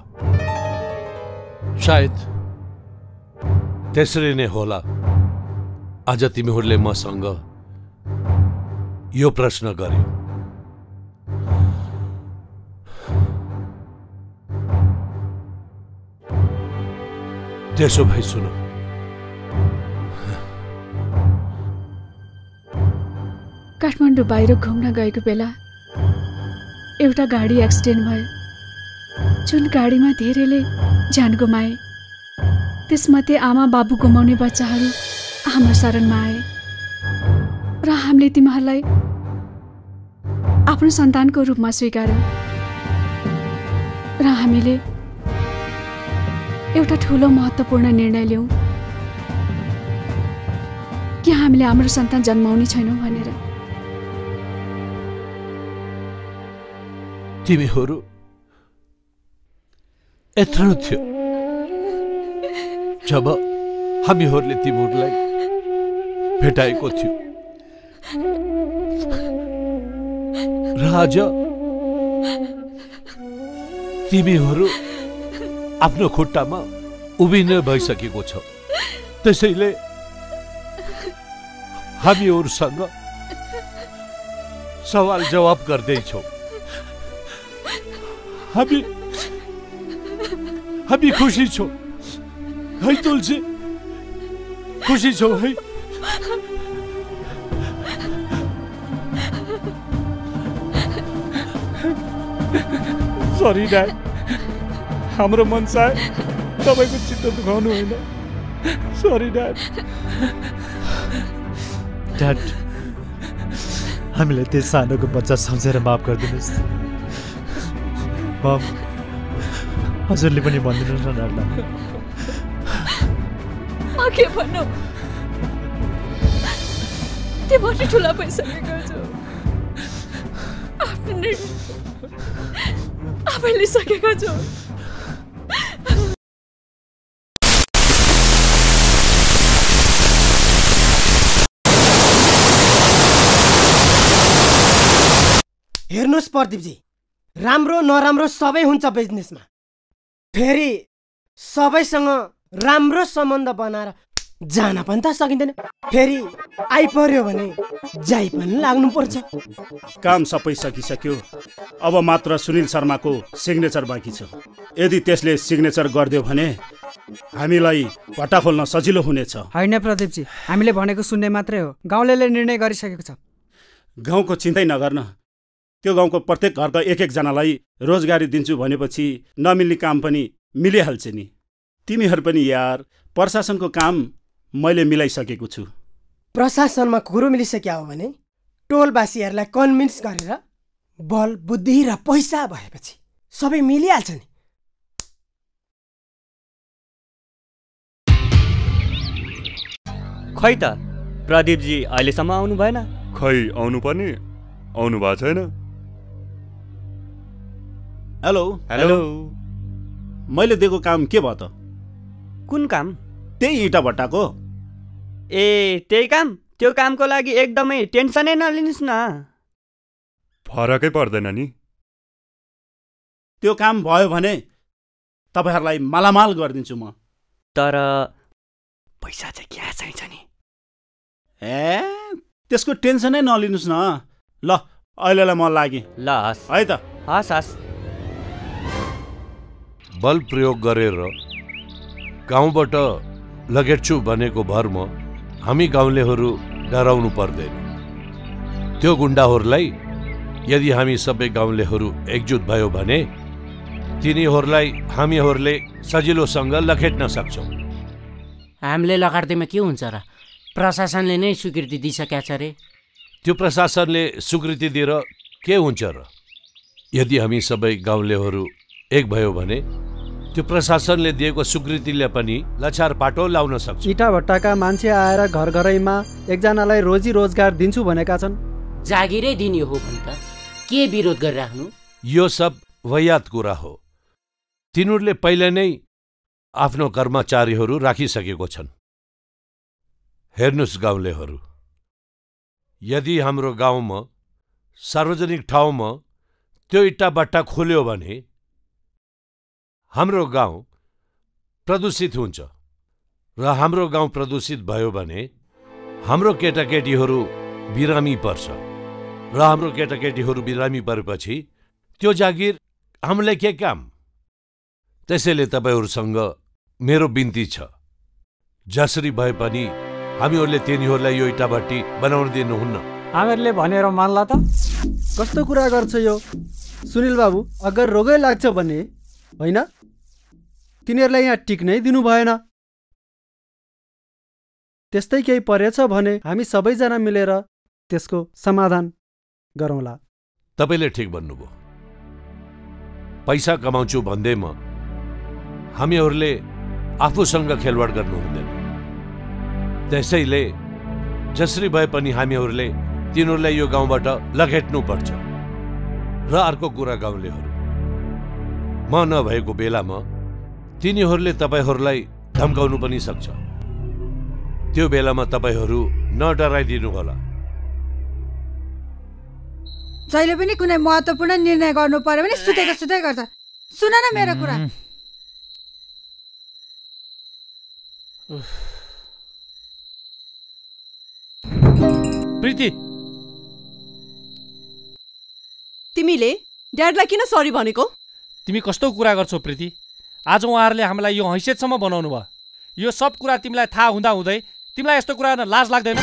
सायद त्यसरी नै होला आज तिमीहरूले मसँग यो प्रश्न गर्यो। त्यसो भए सुन, काठमाडौँ बाहिर घुम्न गएको बेला एउटा गाडी एक्सिडेन्ट भयो, जुन गाडीमा धेरैले ज्यान गुमाए। त्यसमध्ये आमा बाबु गुमाउने बच्चाहरू हाम्रो शरणमा आए र हामीले तिमीहरूलाई आफ्नो सन्तानको रूपमा स्वीकार्यौँ र हामीले एउटा ठुलो महत्त्वपूर्ण निर्णय लियौँ कि हामीले हाम्रो सन्तान जन्माउने छैनौँ भनेर। तिमीहरू यत्रो थियो जब हामीहरूले तिमीहरूलाई भेटाएको थियो र आज तिमीहरू आफ्नो खुट्टामा उभिने भइसकेको छ। त्यसैले हामीहरूसँग सवाल जवाब गर्दैछौ। हामी हामी खुसी छौँ है तुलसी? खुसी छौ है? सरी ड्याड, हाम्रो मन चाहे तपाईँको चित्त दुखाउनु होइन। Sorry dad. ड्याड, हामीलाई त्यो सानोको बच्चा सम्झेर माफ गरिदिनुहोस्। मम, हजुरले पनि भनिदिनुहोस् न ड्याडलाई। म के भन्नु? त्यो मात्रै ठुला भइसकेको छु। आफ्नो निर्णय आफै लिइसकेको छु। हेर्नुहोस् प्रदीपजी, राम्रो नराम्रो सबै हुन्छ बिजनेसमा। फेरि सबैसँग राम्रो सम्बन्ध बनाएर जान पनि त सकिँदैन। फेरि आइपर्यो भने जाइ पनि लाग्नुपर्छ। काम सबै सकिसक्यो, अब मात्र सुनिल शर्माको सिग्नेचर बाँकी छ। यदि त्यसले सिग्नेचर गरिदियो भने हामीलाई भट्टा खोल्न सजिलो हुनेछ। होइन प्रदीपजी, हामीले भनेको सुन्ने मात्रै हो। गाउँलेले निर्णय गरिसकेको छ। गाउँको चिन्तै नगर्न, त्यो गाउँको प्रत्येक घरका एक एकजनालाई रोजगारी दिन्छु भनेपछि नमिल्ने काम पनि मिलिहाल्छ नि। तिमीहरू पनि यार, प्रशासनको काम मैले मिलाइसकेको छु। प्रशासनमा कुरो मिलिसक्यो हो भने टोलवासीहरूलाई कन्भिन्स गरेर बल बुद्धि र पैसा भएपछि सबै मिलिहाल्छ नि। खै त प्रदीपजी अहिलेसम्म आउनु भएन? खै आउनु पर्ने, आउनु भएको छैन। हेलो हेलो, मैले दिएको काम के भयो त? कुन काम? त्यही इँटा भट्टाको। ए त्यही काम? त्यो कामको लागि एकदमै टेन्सनै नलिनुहोस् न। फरकै पर्दैन नि। त्यो काम भयो भने तपाईँहरूलाई मालामाल गरिदिन्छु म। तर पैसा चाहिँ क्या चाहिन्छ नि? ए त्यसको टेन्सनै नलिनुहोस् न। ल अहिलेलाई म लागेँ। ल हस् है त। हस् हस्। बल प्रयोग गरेर गाउँबाट लगेट्छु भनेको भरमा हामी गाउँलेहरू डराउनु पर्दैन। त्यो गुण्डाहरूलाई यदि हामी सबै गाउँलेहरू एकजुट भयो भने तिनीहरूलाई हामीहरूले सजिलोसँग लखेट्न सक्छौँ। हामीले लखाड्दैमा के हुन्छ र? प्रशासनले नै स्वीकृति दिइसकेको छ रे। त्यो प्रशासनले स्वीकृति दिएर के हुन्छ र? यदि हामी सबै गाउँलेहरू एक भयो भने त्यो प्रशासनले दिएको स्वीकृतिले पनि लछार पाटो लाउन सक्छ। इटा भट्टाका मान्छे आएर घर घरैमा एकजनालाई रोजी रोजगार दिन्छु भनेका छन्। जागिरै दिने हो भने त के विरोध गरिराख्नु? यो सब वाहियात कुरा हो। तिनीहरूले पहिले नै आफ्नो कर्मचारीहरू राखिसकेको छन्। हेर्नुहोस् गाउँलेहरू, यदि हाम्रो गाउँमा सार्वजनिक ठाउँमा त्यो इट्टा भट्टा खोल्यो भने हाम्रो गाउँ प्रदूषित हुन्छ र हाम्रो गाउँ प्रदूषित भयो भने हाम्रो केटाकेटीहरू बिरामी पर्छ र हाम्रो केटाकेटीहरू बिरामी परेपछि त्यो जागिर हामीलाई के काम? त्यसैले तपाईहरूसँग मेरो बिन्ती छ, जसरी भए पनि हामीहरूले तिनीहरूलाई यो इटाभट्टी बनाउन दिनुहुन्न। हामीहरूले भनेर मान्ला त? कस्तो कुरा गर्छ यो सुनिल बाबु? अगर रोगै लाग्छ भने होइन, तिनीहरूलाई यहाँ टिक्नै दिनु भएन। त्यस्तै केही परेछ भने हामी सबैजना मिलेर त्यसको समाधान गरौँला। तपाईँले ठिक भन्नुभयो। पैसा कमाउँछु भन्दैमा हामीहरूले आफूसँग खेलवाड गर्नु हुँदैन। त्यसैले जसरी भए पनि हामीहरूले तिनीहरूलाई यो गाउँबाट लखेट्नु पर्छ। र अर्को कुरा गाउँलेहरू, म नभएको बेलामा तिनीहरूले तपाईँहरूलाई धम्काउनु पनि सक्छ। त्यो बेलामा तपाईँहरू नडराइदिनु होला। जहिले पनि कुनै महत्त्वपूर्ण निर्णय गर्नु पर्यो भने सुतेको सुतै गर्छ। सुन न मेरो कुरा। प्रीति, तिमीले ड्याडलाई किन सरी भनेको? तिमी कस्तो कुरा गर्छौ प्रीति? आज उहाँहरूले हामीलाई यो हैसियतसम्म बनाउनु भयो। यो सब कुरा तिमीलाई थाहा हुँदा हुँदै तिमीलाई यस्तो कुरा गर्न लाज लाग्दैन?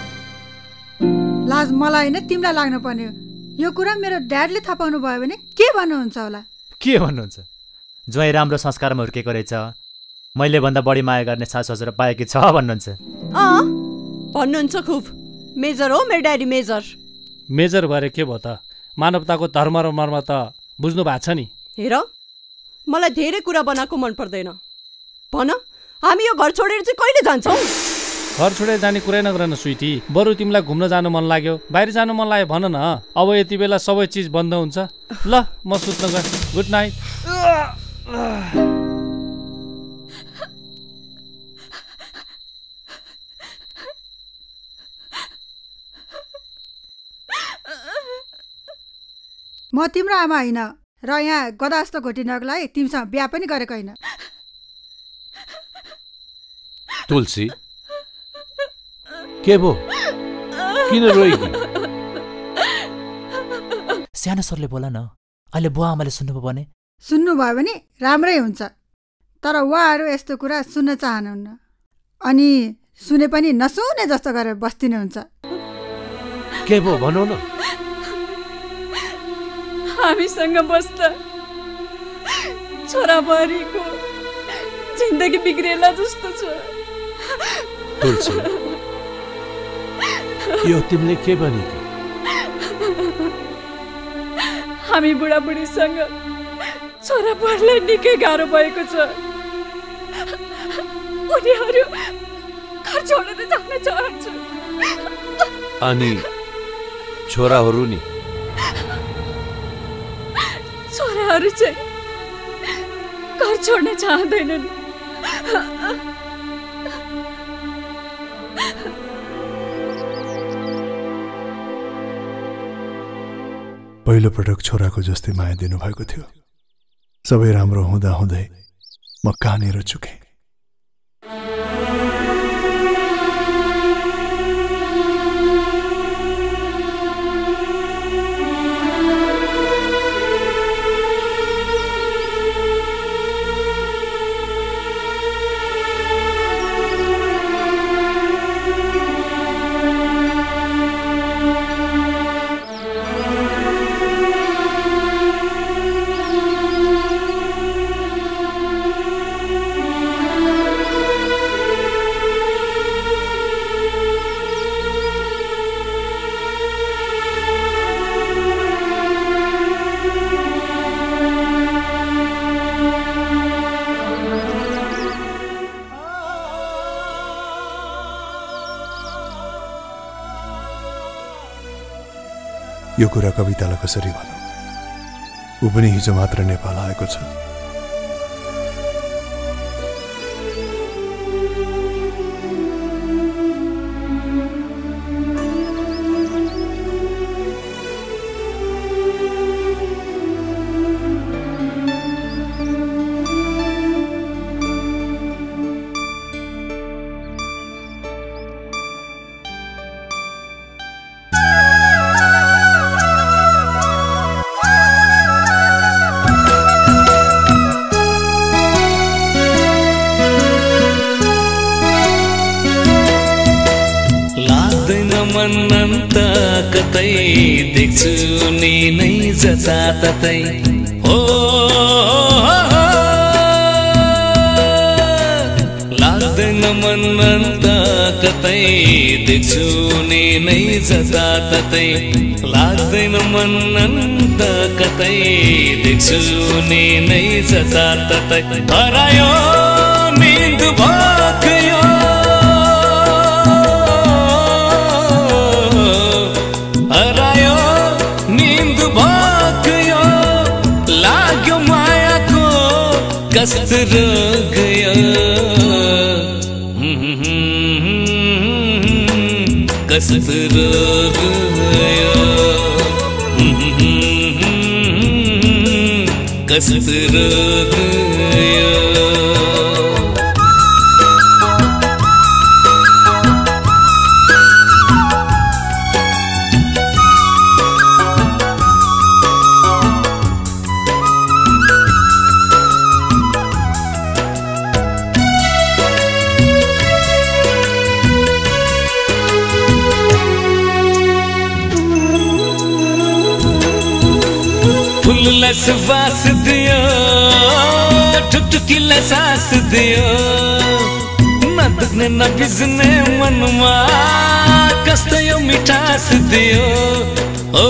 लाज मलाई होइन, तिमीलाई लाग्नु पर्ने हो। यो कुरा मेरो ड्याडले थाहा पाउनु भयो भने के भन्नुहुन्छ होला? के भन्नुहुन्छ? ज्वाइँ राम्रो संस्कारमा हुर्केको रहेछ, मैले भन्दा बढी माया गर्ने सास हजुर पाएकी छ भन्नुहुन्छ। अँ भन्नुहुन्छ खुब। मेजर हो मेरो ड्याडी, मेजर। मेजर भएर के भयो त? मानवताको धर्म र मर्म त बुझ्नु भएको छ नि। हेर, मलाई धेरै कुरा बनाएको मन पर्दैन। भन, हामी यो घर छोडेर चाहिँ कहिले जान्छौँ? घर छोडेर जाने कुरै नगर न स्विटी। बरु तिमीलाई घुम्न जानु मन लाग्यो, बाहिर जानु मन लाग्यो भन न। अब यति बेला सबै चिज बन्द हुन्छ। ल म सुत्न गएँ। Good night. म तिम्रो आमा होइन र यहाँ गदा जस्तो घोटिनको लागि तिमीसँग बिहा पनि गरेको होइन। तुलसी, के भो? किन रोएकी? सानो स्वरले बोला न, अहिले बुवा आमाले सुन्नुभयो भने? सुन्नुभयो भने राम्रै हुन्छ, तर उहाँहरू यस्तो कुरा सुन्न चाहनुहुन्न। अनि सुने पनि नसुने जस्तो गरेर बस्दिनुहुन्छ। के भो भनौ न? हामीसँग बस्दा छोराबुहारीको जिन्दगी बिग्रेला जस्तो छ। तुलसी, यो तिमीले के भने? हामी बुढाबुढीसँग छोराबुहारीलाई निकै गाह्रो भएको छ। उनीहरू घर छोडेर जान चाहन्छ। अनि छोराहरू नि? छोराहरू चाहिँ घर छोड्न चाहँदैनन्। पहिलो पटक छोराको जस्तै माया दिनुभएको थियो। सबै राम्रो हुँदा हुँदै म कहाँनिर चुकेँ। यो कुरा कवितालाई कसरी भनौँ? ऊ पनि हिजो मात्र नेपाल आएको छ। कतै देख्छु नि नै जताततै हो लाग्दैन मन अन्त कतै देख्छु नि नै जताततै लाग्दैन मन अन्त कतै देख्छु नि नै जताततै हरायो निन्द भक्यो कष्ट रोग गया कष्ट रोग गया कष्ट रोग गया श्वास दियो ठुकठुकीलाई सास दियो न दुख्ने न बिज्ने मनमा कस्तो यो मिठास दियो ओ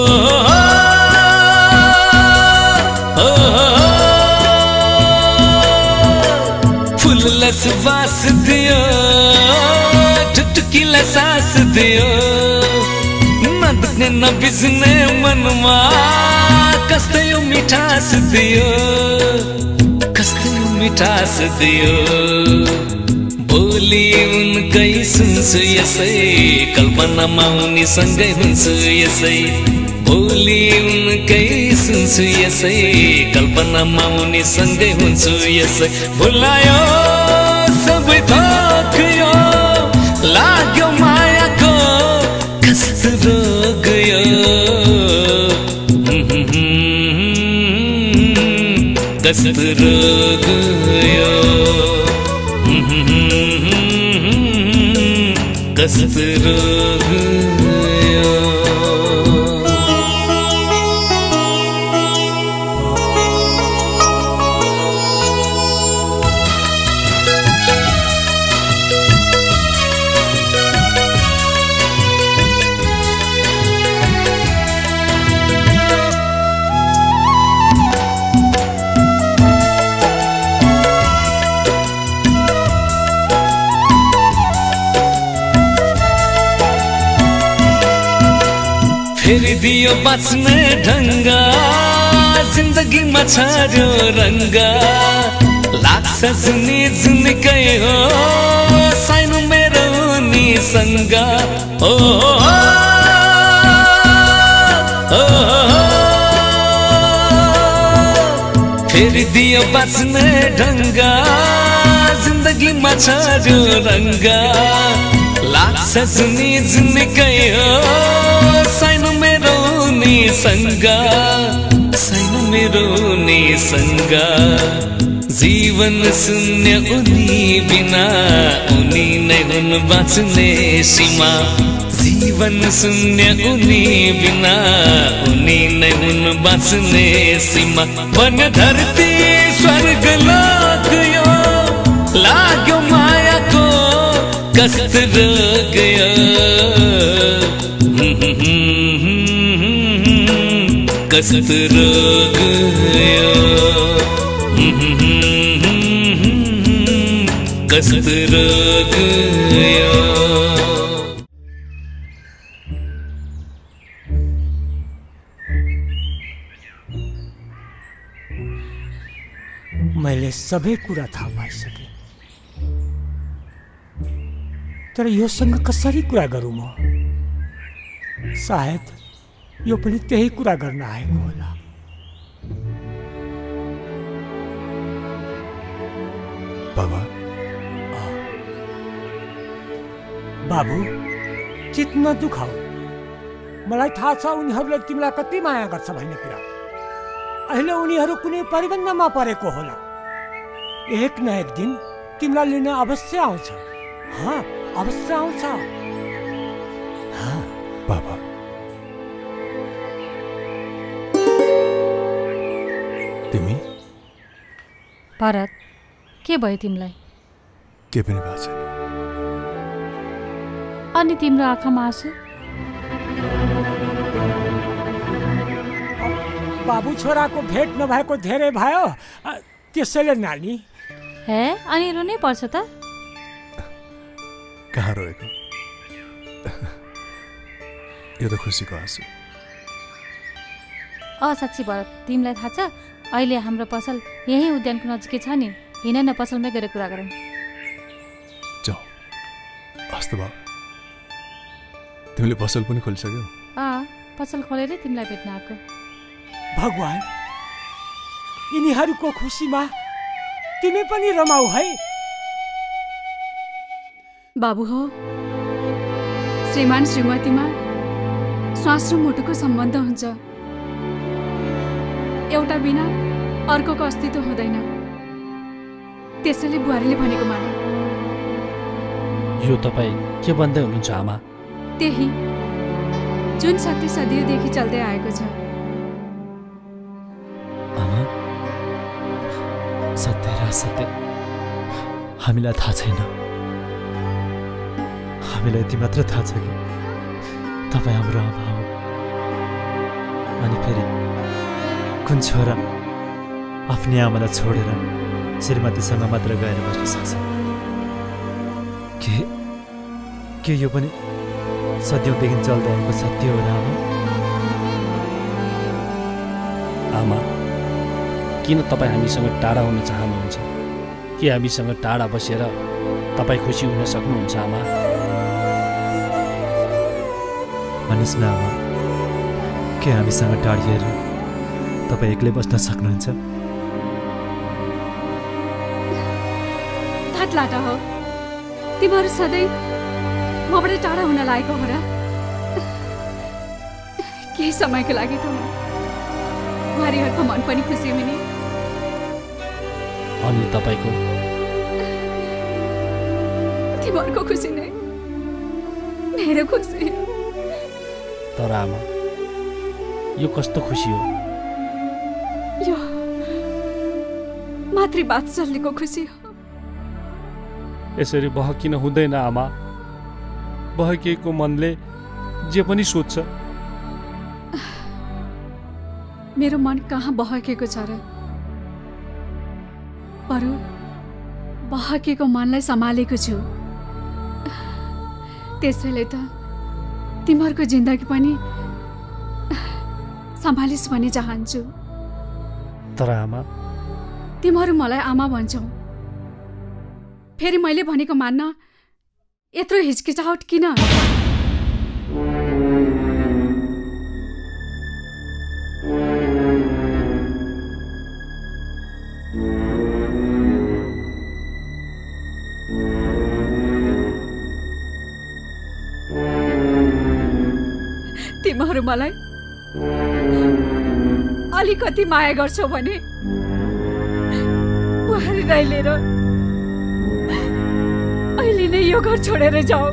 फुललाई श्वास दियो ठुकठुकीलाई सास दियो न दुख्ने न बिज्ने मनमा कस्तो यो मिठास दियो कस्तो यो मिठास दियो बोली उनकै सुन्छु यसै कल्पनामा उनीसँगै हुन्छु यसै बोली उनकै सुन्छु यसै कल्पनामा उनीसँगै हुन्छु यसै भुलायो सबै थोक्यो लाग्यो मायाको कस्तो रोग गयो कष्ट रोग गयो कष्ट रोग गयो फेरि दियो बाँच्ने ढङ्गा जिन्दगीमा छर्यो रङ्गा लाग्छ जुनी जुनिकै हो सानो मेरो उनीसँग ओ फेरि दियो बाँच्ने ढङ्गा जिन्दगीमा छर्यो रङ्गा लाग्छ जुनी जुनिकै हो सानो मेरो उनीसँग सानो मेरो उनीसँग जीवन शून्य उनी बिना उनी नै हुन् बाँच्ने सीमा जीवन शून्य उनी बिना उनी नै हुन् बाँच्ने सीमा बन्यो धरती स्वर्ग लाग्यो लाग्यो मायाको कष्ट रोग गयो कष्ट रोग गयो कष्ट रोग गयो अहिले सबै कुरा थाहा पाइसके तर योसँग कसरी कुरा गरौँ म सायद यो पनि त्यही कुरा गर्न आएको होला बाबा बाबु चित नदुखाऊ मलाई थाहा छ उनीहरूले तिमीलाई कति माया गर्छ भन्ने कुरा अहिले उनीहरू कुनै परिबन्धमा परेको होला एक न एक दिन तिमीलाई लिन अवश्य आउँछ हाँ अवश्य आउँछ बाबा तिमी भरत के भयो तिमीलाई के पनि भएको छैन अनि तिम्रो आँखामा आँसु बाबु छोराको भेट नभएको धेरै भयो त्यसैले नानी हे अनि रुनै पर्छ त कहाँ रोएको यो त खुसीको आँसु अ साँच्ची भरत तिमीलाई थाहा छ अहिले हाम्रो पसल यही उद्यानको नजिकै छ नि हिँड न पसलमै गएर कुरा गरौँ जाऊ हस्त बाबु तिमीले पसल पनि खोलिसक्यौ अँ पसल खोलेरै तिमीलाई भेट्न आएको भगवान यिनीहरूको खुसीमा तिमी पनि रमाऊ है बाबु हो श्रीमान श्रीमतीमा श्वास र मुटुको सम्बन्ध हुन्छ एउटा बिना अर्कोको अस्तित्व हुँदैन त्यसैले बुहारीले भनेको मान यो तपाईँ के भन्दै हुनुहुन्छ आमा त्यही जुन सत्य सदियोदेखि चल्दै आएको छ आमा सत्य र असत्य हामीलाई थाहा छैन हामीलाई यति मात्र थाहा छ कि तपाईँ हाम्रो आमा हो अनि फेरि कुन छोरा आफ्नै आमालाई छोडेर श्रीमतीसँग मात्र गएर बस्न सक्छ के के यो पनि सदियौँदेखि चल्दै आएको सत्य हो र आमा आमा किन तपाईँ हामीसँग टाढा हुन चाहनुहुन्छ के हामीसँग टाढा बसेर तपाईँ खुसी हुन सक्नुहुन्छ आमा भन्नुहोस् न आमा के हामीसँग टाढिएर तपाईँ एक्लै बस्न सक्नुहुन्छ थाटलाटा हो तिमीहरू सधैँ मबाट टाढा हुन लागेको हो र केही समयको लागि त बुहारीहरूको मन पनि खुसी हुने अनि तपाईँको तिमीहरूको खुसी नै मेरो खुसी तर आमा यो कस्तो खुसी हो यो मातृवात्सल्यको खुसी हो यसरी बहकिन हुँदैन आमा बहकिएको मनले जे पनि सोध्छ मेरो मन कहाँ बहकेको छ र बरु बहकेको मनलाई सम्हालेको छु त्यसैले त तिमीहरूको जिन्दगी पनि सम्हालिस् भन्ने चाहन्छु तर आमा तिमीहरू मलाई आमा भन्छौ फेरि मैले भनेको मान्न यत्रो हिचकिचाहट किन तिमीहरू मलाई अलिकति माया गर्छौ भने बुहारीलाई लिएर अहिले नै यो घर छोडेर जाऊ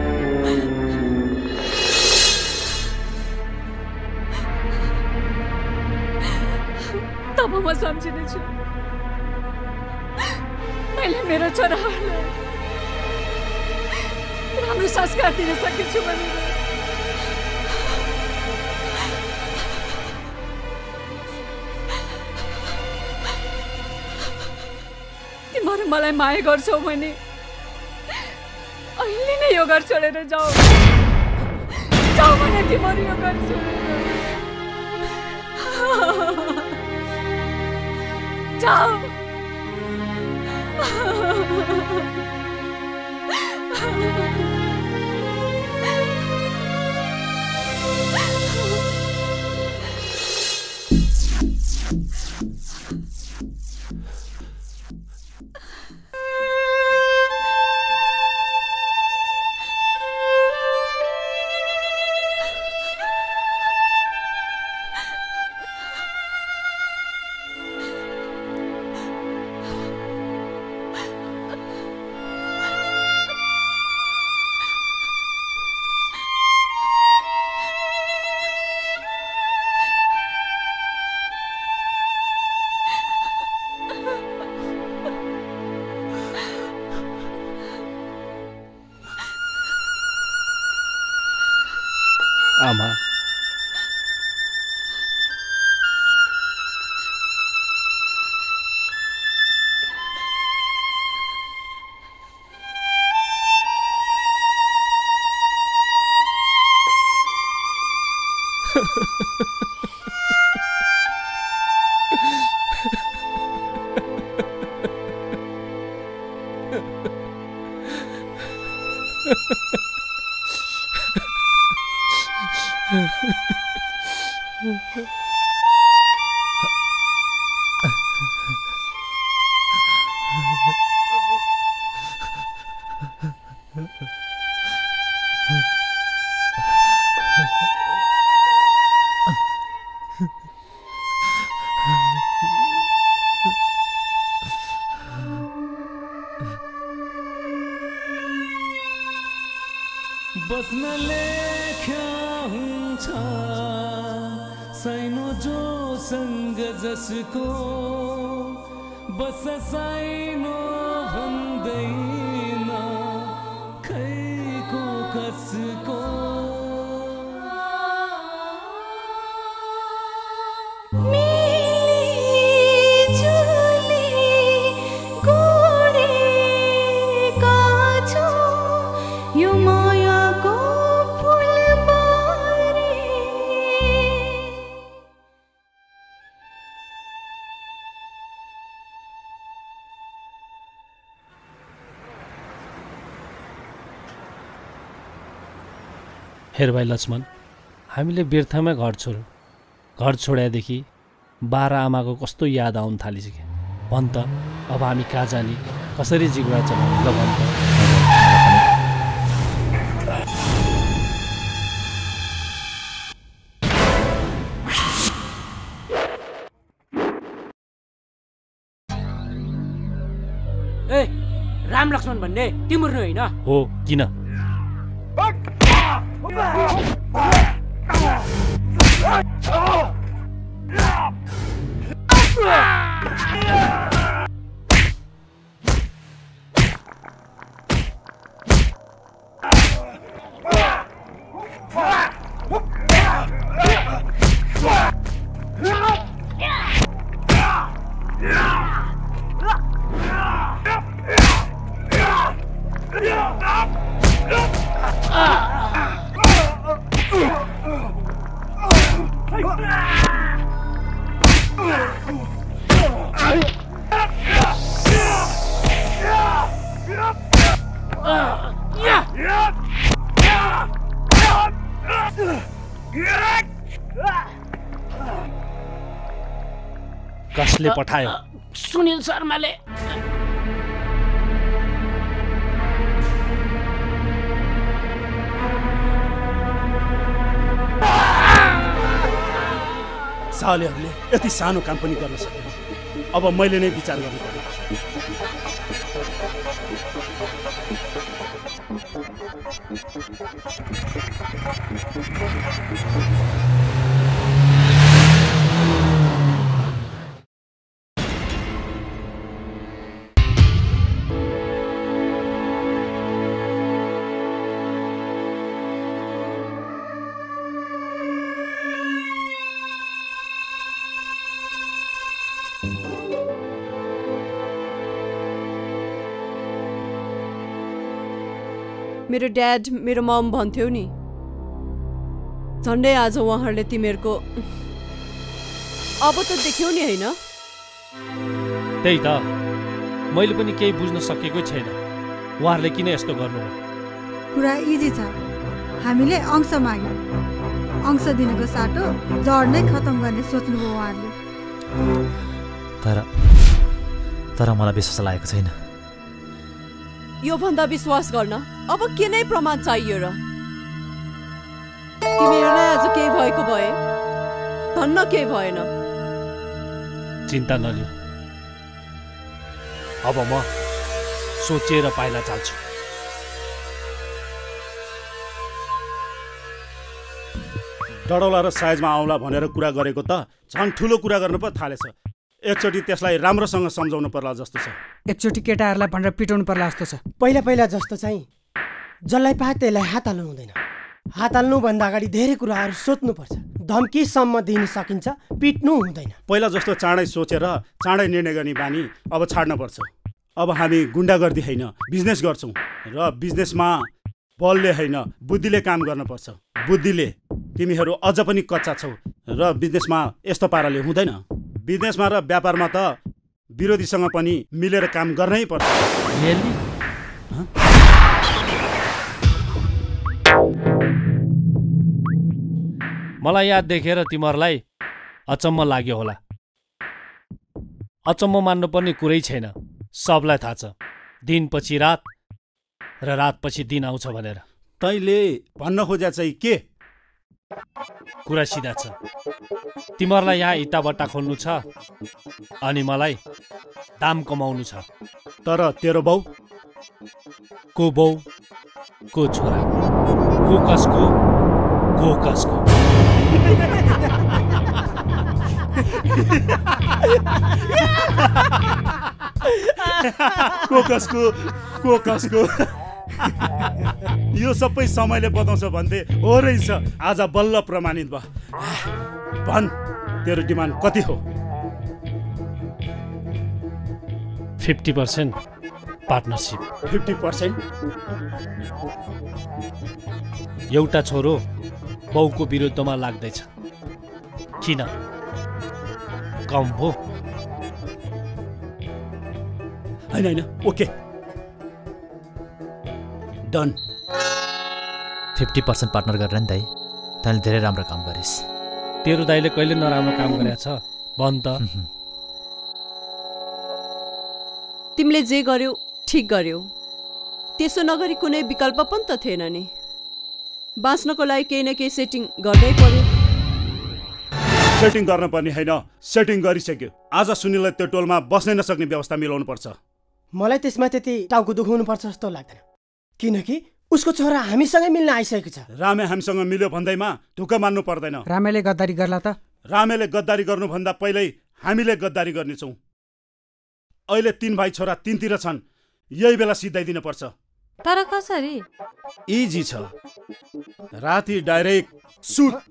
तब म सम्झिनेछु मैले मेरो छोराहरूलाई राम्रो संस्कार दिन सकिन्छु भनेर तिमीहरू मलाई माया गर्छौ भने अहिले नै यो घर छोडेर जाऊ जाऊ भने तिमीहरू यो घर छोडेर जाऊ आमा बस्न लेख्या हुन्छ साइनो जोसँग जसको बस साइनो भन्दैन खैको कसको हेर भाइ लक्ष्मण, हामीले व्यर्थमै घर छोड्यौँ। घर छोड्यादेखि बाह्र आमाको कस्तो याद आउन थालिसक्यो। भन् त अब हामी कहाँ जाने, कसरी जिगुरा चलाउने ल भन् त। ए राम लक्ष्मण भन्ने तिम्रो होइन हो? किन? कसले पठायो? सुनिल शर्माले। सालेहरूले यति सानो काम पनि गर्न सकेन। अब मैले नै विचार गर्नुपर्छ। मेरो ड्याड मेरो मम भन्थ्यो नि, झन्डै आज उहाँहरूले तिमीहरूको अब त देख्यौ नि होइन? त्यही त मैले पनि केही बुझ्न सकेकै छैन उहाँहरूले किन यस्तो गर्नुभयो। कुरा इजी छ, हामीले अंश माग्यौँ, अंश दिनको साटो जड नै खतम गर्ने सोच्नुभयो उहाँहरूले। तर तर मलाई विश्वास लागेको छैन। यो भन्दा विश्वास गर्न अब के नै प्रमाण चाहियो र? तिमीहरूलाई आज केही भएको भए धन्न केही भएन। चिन्ता नलिऊ, अब म सोचेर पाइला चाल्छु। डडौला र साइजमा आउला भनेर कुरा गरेको त झन् ठुलो कुरा गर्नु पो थालेछ। एकचोटि त्यसलाई राम्रोसँग सम्झाउनु पर्ला जस्तो छ। एकचोटि केटाहरूलाई भनेर पिटाउनु पर्ला जस्तो छ। पहिला पहिला जस्तो चाहिँ जसलाई पाए त्यसलाई हात हाल्नु हुँदैन। हात हाल्नुभन्दा अगाडि धेरै कुराहरू सोच्नुपर्छ। धम्कीसम्म दिन सकिन्छ, पिट्नु हुँदैन। पहिला जस्तो चाँडै सोचेर चाँडै निर्णय गर्ने बानी अब छाड्न पर्छ। अब हामी गुन्डागर्दी होइन बिजनेस गर्छौँ र बिजनेसमा बलले होइन बुद्धिले काम गर्नुपर्छ। बुद्धिले तिमीहरू अझ पनि कच्चा छौ र बिजनेसमा यस्तो पाराले हुँदैन। बिजनेसमा र व्यापारमा त विरोधीसँग पनि मिलेर काम गर्नै पर्छ। मलाई याद देखेर तिमीहरूलाई अचम्म लाग्यो होला। अचम्म मान्नुपर्ने कुरै छैन, सबलाई थाहा छ दिनपछि रात र रातपछि दिन आउँछ भनेर। तैँले भन्न खोजे चाहिँ के? कुरा सिधा छ, तिमीहरूलाई यहाँ इटाबट्टा खोल्नु छ अनि मलाई दाम कमाउनु छ। तर तेरो बाउ को बाउ को छोरा को कसको को कसको को कसको को कसको यो सबै समयले बताउँछ भन्थे हो रहेछ। आज बल्ल प्रमाणित भयो। भन् तेरो डिमान्ड कति हो? Fifty percent partnership. Fifty percent? एउटा छोरो बाउको विरुद्धमा लाग्दैछ, किन? कम भो? होइन होइन, okay done. Fifty percent partner गरेर नि दाइ, तैँले धेरै राम्रो काम गरिस्। तेरो दाइले कहिले नराम्रो काम गरेको छ भन् त? तिमीले जे गर्यौ ठिक गर्यौ, त्यसो नगरी कुनै विकल्प पनि त थिएन नि। बाँच्नको लागि केही न केही सेटिङ गर्नै पर्यो। सेटिङ गर्न पर्ने होइन, सेटिङ गरिसक्यो। आज सुनिललाई त्यो टोलमा बस्नै नसक्ने व्यवस्था मिलाउनु पर्छ। मलाई त्यसमा त्यति टाउको दुखाउनु पर्छ जस्तो लाग्दैन, किनकि उसको छोरा हामीसँगै मिल्न आइसकेको छ। रामे हामीसँग मिल्यो भन्दैमा ढुक्क मान्नु पर्दैन। रामेले गद्दारी गर्ला त? रामेले गद्दारी गर्नुभन्दा पहिल्यै हामीले गद्दारी गर्नेछौँ। अहिले तीन भाइ छोरा तीनतिर छन्, यही बेला सिधाइदिनु पर्छ। तर कसरी? इजी छ, राति डाइरेक्ट सुट।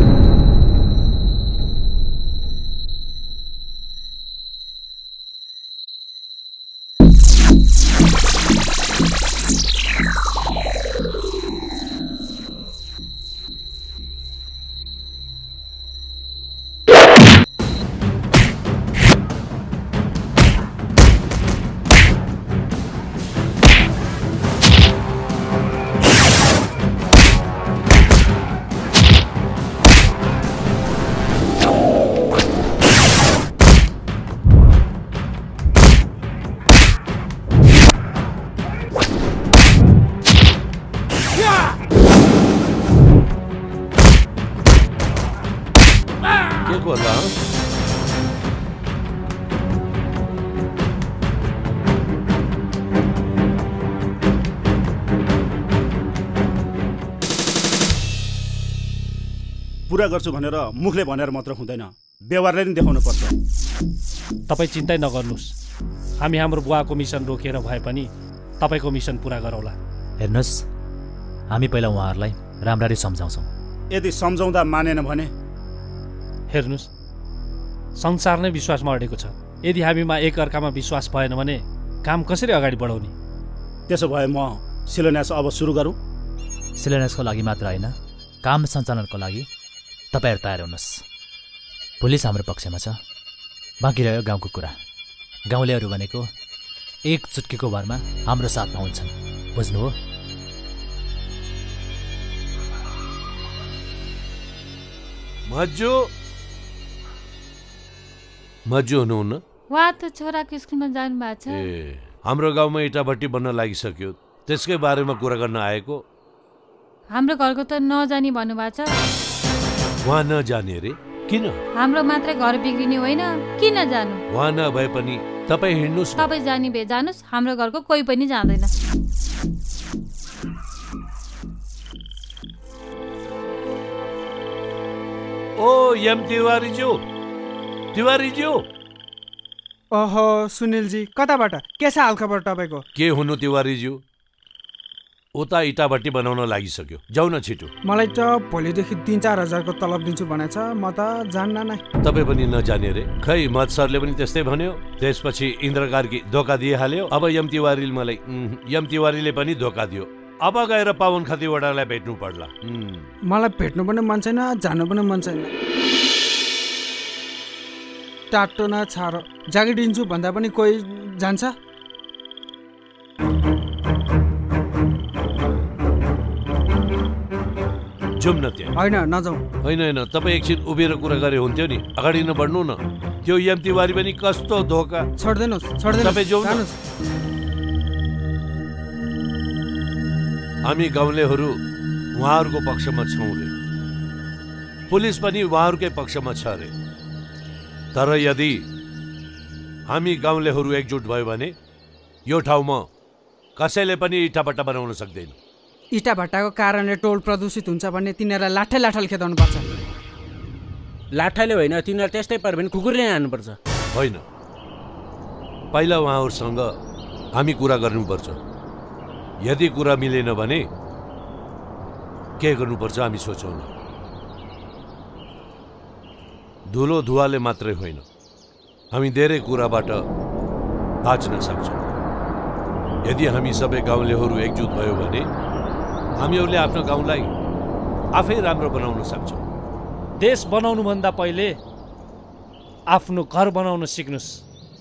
पुरा गर्छु भनेर मुखले भनेर मात्र हुँदैन, व्यवहारले नि देखाउनु पर्छ। तपाईँ चिन्तै नगर्नुहोस्, हामी हाम्रो बुवाको मिसन रोकेर भए पनि तपाईँको मिसन पुरा गरौँला। हेर्नुहोस्, हामी पहिला उहाँहरूलाई राम्ररी सम्झाउँछौँ। यदि सम्झाउँदा मानेन भने? हेर्नुहोस्, संसार नै विश्वासमा अडेको छ। यदि हामीमा एक अर्कामा विश्वास भएन भने काम कसरी अगाडि बढाउने? त्यसो भए म शिलान्यास अब सुरु गरौँ? शिलान्यासको लागि मात्र होइन, काम सञ्चालनको लागि तपाईँहरू तयार हुनुहोस्। पुलिस हाम्रो पक्षमा छ, बाँकी रह्यो गाउँको कुरा। गाउँलेहरू भनेको एक चुटकीको भरमा हाम्रो साथमा हुन्छन्, बुझ्नु हो? मज्जु मज्जु हुनुहुन्न? उहाँ त छोराको स्कुलमा जानु भएको छ। ए हाम्रो गाउँमा इटाभट्टी बन्न लागिसक्यो, त्यसकै बारेमा कुरा गर्न आएको। हाम्रो घरको त नजानी भन्नुभएको छ। उहाँ नजाने रे? किन? हाम्रो मात्रै घर बिग्रिने होइन, किन जानु? उहाँ नभए पनि तपाईँ हिँड्नुहोस्। तपाईँ जाने भए जानुहोस्, हाम्रो घरको कोही पनि जाँदैन। ओ एम तिवारीज्यू, तिवारीज्यू। ओहो सुनिलजी, कताबाट? के छ हालखबर तपाईँको? के हुनु तिवारीज्यू, उता इटाभट्टी बनाउन लागिसक्यो, जाउ न छिटो। मलाई त भोलिदेखि तिन चार हजारको तलब दिन्छु भनेछ, म त जान्न नै। तपाईँ पनि नजाने रे? खै मत सरले पनि त्यस्तै भन्यो, त्यसपछि इन्द्र कार्की धोका दिइहाल्यो, अब यम तिवारीले मलाई यम तिवारीले पनि धोका दियो। अब गएर पवन खतिवटालाई भेट्नु पर्ला। मलाई भेट्नु पनि मन छैन, जानु पनि मन छैन। टाटो न छारो, जागिर दिन्छु भन्दा पनि कोही जान्छ। जाउँ न त्यहाँ। होइन नजाउँ। होइन होइन, तपाईँ एकछिन उभिएर कुरा गरे हुन्थ्यो नि, अगाडि नबढ्नु न। त्यो यम तिवारी पनि कस्तो धोका। छोड्दिनुहोस्, छोड्दिनुहोस्। तपाईँ जाउँ न। हामी गाउँलेहरू उहाँहरूको पक्षमा छौँ रे, पुलिस पनि उहाँहरूकै पक्षमा छ रे। तर यदि हामी गाउँलेहरू एकजुट भयो भने यो ठाउँमा कसैले पनि इटाभट्टा बनाउन सक्दैन। इटा भट्टाको कारणले टोल प्रदूषित हुन्छ भने तिनीहरूलाई लाठै लाठल खेदाउनु पर्छ। लाठैले होइन, तिनीहरू त्यस्तै पर्यो भने कुकुरले हान्नुपर्छ। होइन, पहिला उहाँहरूसँग हामी कुरा गर्नुपर्छ। यदि कुरा मिलेन भने के गर्नुपर्छ हामी सोचौँ न। धुलो धुवाले मात्रै होइन, हामी धेरै कुराबाट बाँच्न सक्छौँ। यदि हामी सबै गाउँलेहरू एकजुट भयो भने हामीहरूले आफ्नो गाउँलाई आफै राम्रो बनाउन सक्छौँ। देश बनाउनुभन्दा पहिले आफ्नो घर बनाउन सिक्नुहोस्।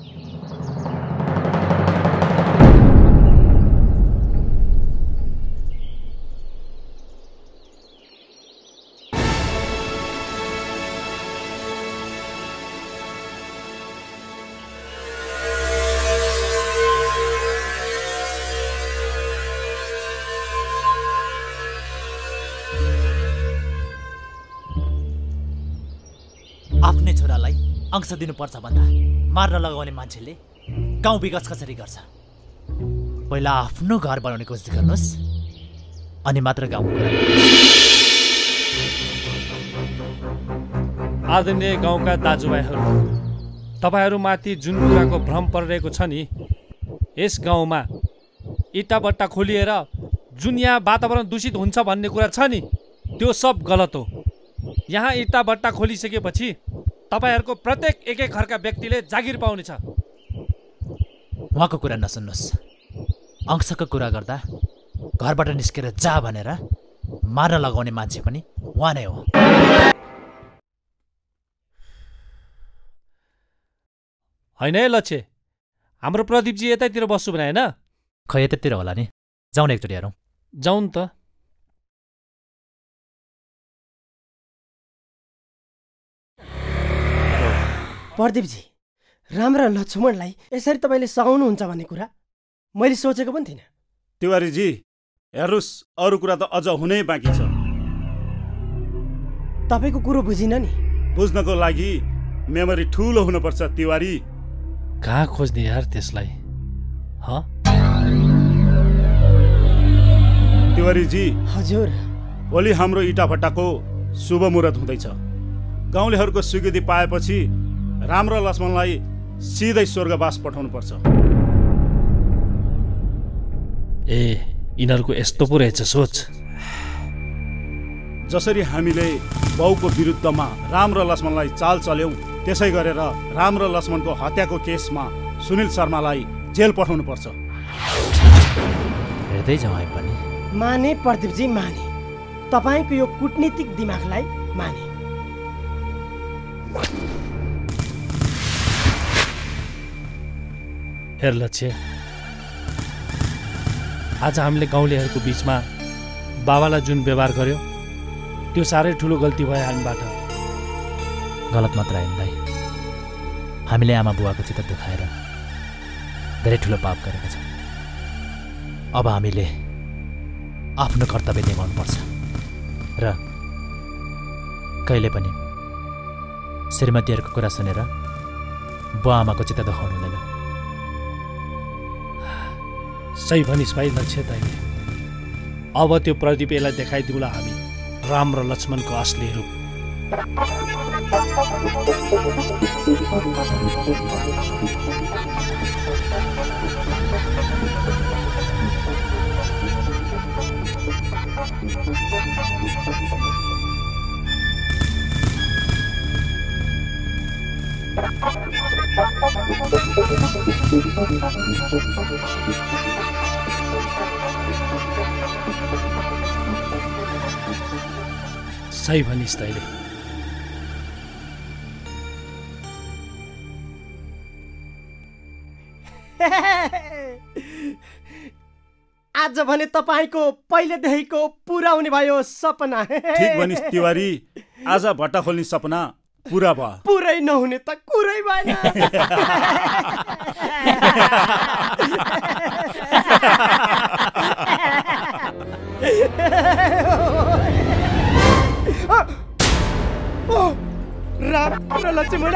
आफ्नै छोरालाई अंश दिनुपर्छ भन्दा मार्न लगाउने मान्छेले गाउँ विकास कसरी गर्छ? पहिला आफ्नो घर बनाउने कोसिस गर्नुहोस्, अनि मात्र गाउँको कुरा। आदरणीय गाउँका दाजुभाइहरू, तपाईँहरूमाथि जुन कुराको भ्रम परिरहेको छ नि, यस गाउँमा इटाभट्टा खोलिएर जुन यहाँ वातावरण दूषित हुन्छ भन्ने कुरा छ नि, त्यो सब गलत हो। यहाँ इटाभट्टा खोलिसकेपछि तपाईँहरूको प्रत्येक एक एक घरका व्यक्तिले जागिर पाउनेछ। उहाँको कुरा नसुन्नुहोस्, अंशको कुरा गर्दा घरबाट निस्केर जा भनेर मार्न लगाउने मान्छे पनि उहाँ नै हो। होइन है लक्ष्य, हाम्रो प्रदीपजी यतैतिर बस्छु भने होइन? खै यतैतिर होला नि, जाउँ न एकचोटि हेरौँ। जाउँ त। प्रदीपजी, राम र लक्ष्मणलाई यसरी तपाईँले सघाउनुहुन्छ भन्ने कुरा मैले सोचेको पनि थिइनँ। तिवारीजी हेर्नुहोस्, अरू कुरा त अझ हुनै बाँकी छ। तपाईँको कुरो बुझिन नि। बुझ्नको लागि मेमोरी ठुलो हुनुपर्छ तिवारी। कहाँ खोज्ने यार त्यसलाई? ह तिवारीजी। हजुर। भोलि हाम्रो इटाभट्टाको शुभ मुहुर्त हुँदैछ। गाउँलेहरूको स्वीकृति पाएपछि राम र लक्ष्मणलाई सिधै स्वर्गवास पठाउनु पर्छ। ए, यिनीहरूको यस्तो पो रहेछ सोच। जसरी हामीले बाउको विरुद्धमा राम र लक्ष्मणलाई चाल चल्यौं, त्यसै गरेर राम र लक्ष्मणको हत्याको केसमा सुनिल शर्मालाई जेल पठाउनु पर्छ। हेर्दै जाउँ हामी पनि। माने प्रदीपजी, माने। तपाईँको यो कूटनीतिक दिमागलाई माने। हेर लक्ष्य, आज हामीले गाउँलेहरूको बिचमा बाबालाई जुन व्यवहार गर्यो त्यो साह्रै ठुलो गल्ती भयो हामीबाट। गलत मात्र होइन दाइ, हामीले आमा बुवाको चित्त दुखाएर धेरै ठुलो पाप गरेका छौँ। अब हामीले आफ्नो कर्तव्य निभाउनुपर्छ र कहिले पनि श्रीमतीहरूको कुरा सुनेर बुवा आमाको चित्त दुखाउनु हुँदैन। सही भनिस् भाइ लक्ष्य दाइले। अब त्यो प्रदीपलाई देखाइदिउँला हामी राम र लक्ष्मणको असली रूप। सही भनिस् दाइले। आज भने तपाईँको पहिलेदेखिको पुरा हुने भयो सपना। ठीक भनिस् तिवारी, आज भट्टा खोल्ने सपना पुरा भयो। पुरै नहुने त कुरै भएन। राम र लक्ष्मण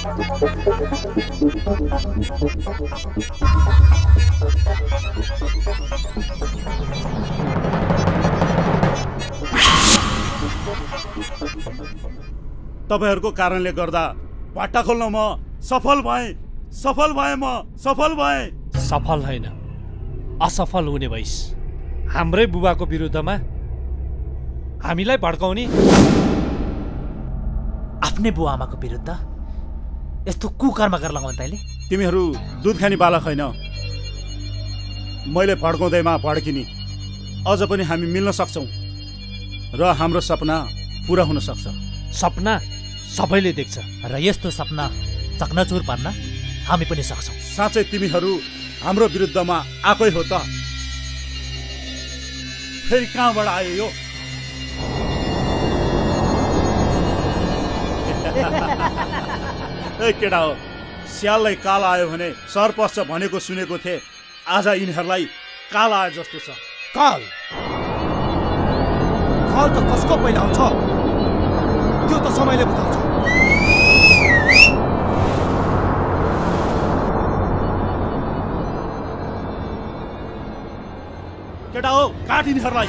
तपाईहरूको कारणले गर्दा भट्टा खोल्न म सफल भएँ, सफल भएँ, म सफल भएँ। सफल होइन, असफल हुने भइस्। हाम्रै बुबाको विरुद्धमा हामीलाई भड्काउने। आफ्नै बुवा आमाको विरुद्ध यस्तो कुकर्म गर्न लगाउनु तैँले? तिमीहरू दुध खाने बालक होइन। मैले भड्काउँदैमा भड्किने। अझ पनि हामी मिल्न सक्छौँ र हाम्रो सपना पुरा हुन सक्छ। सपना सबैले देख्छ र यस्तो सपना चकनाचुर पार्न हामी पनि सक्छौँ। साँच्चै तिमीहरू हाम्रो विरुद्धमा आएकै हो त? फेरि कहाँबाट आयो यो? ए केटा हो, स्याललाई काल आयो भने सर पस्छ भनेको सुनेको थिएँ। आज यिनीहरूलाई काल आयो जस्तो छ। काल काल त कसको पहिला आउँछ त्यो त समयले बताउँछ। केटा हो, काट यिनीहरूलाई।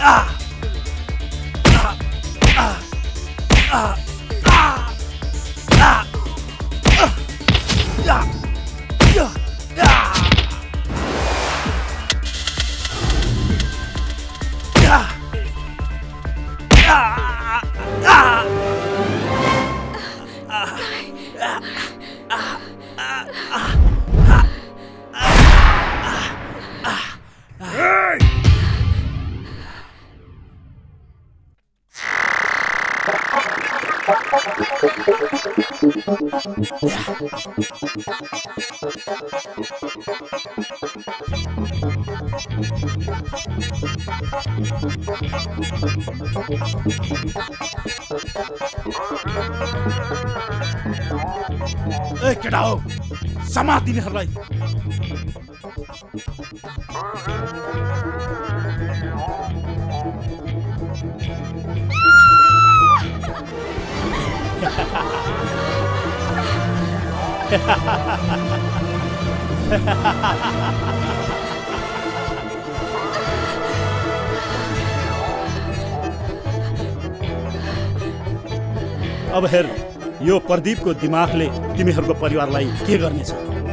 ए केटा हो समात तिनीहरूलाई अब हेर यो प्रदीपको दिमागले तिमीहरूको परिवारलाई के गर्नेछ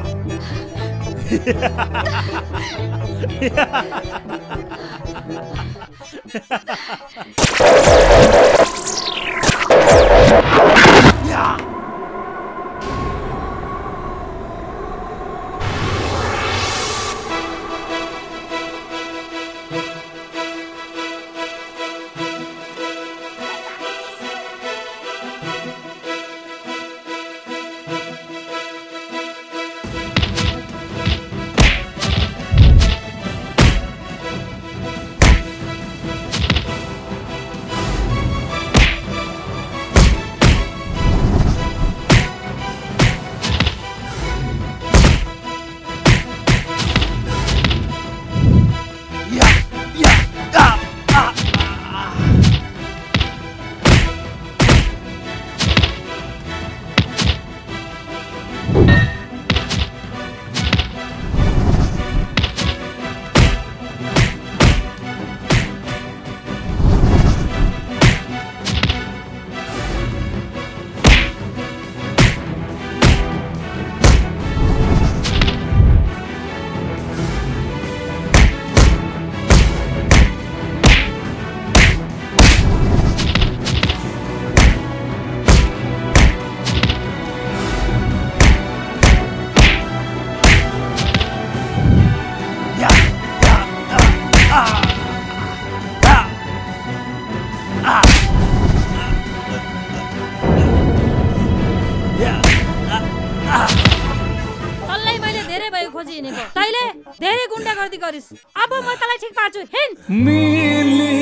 अब म तलाई ठिक पार्छु हिन मिली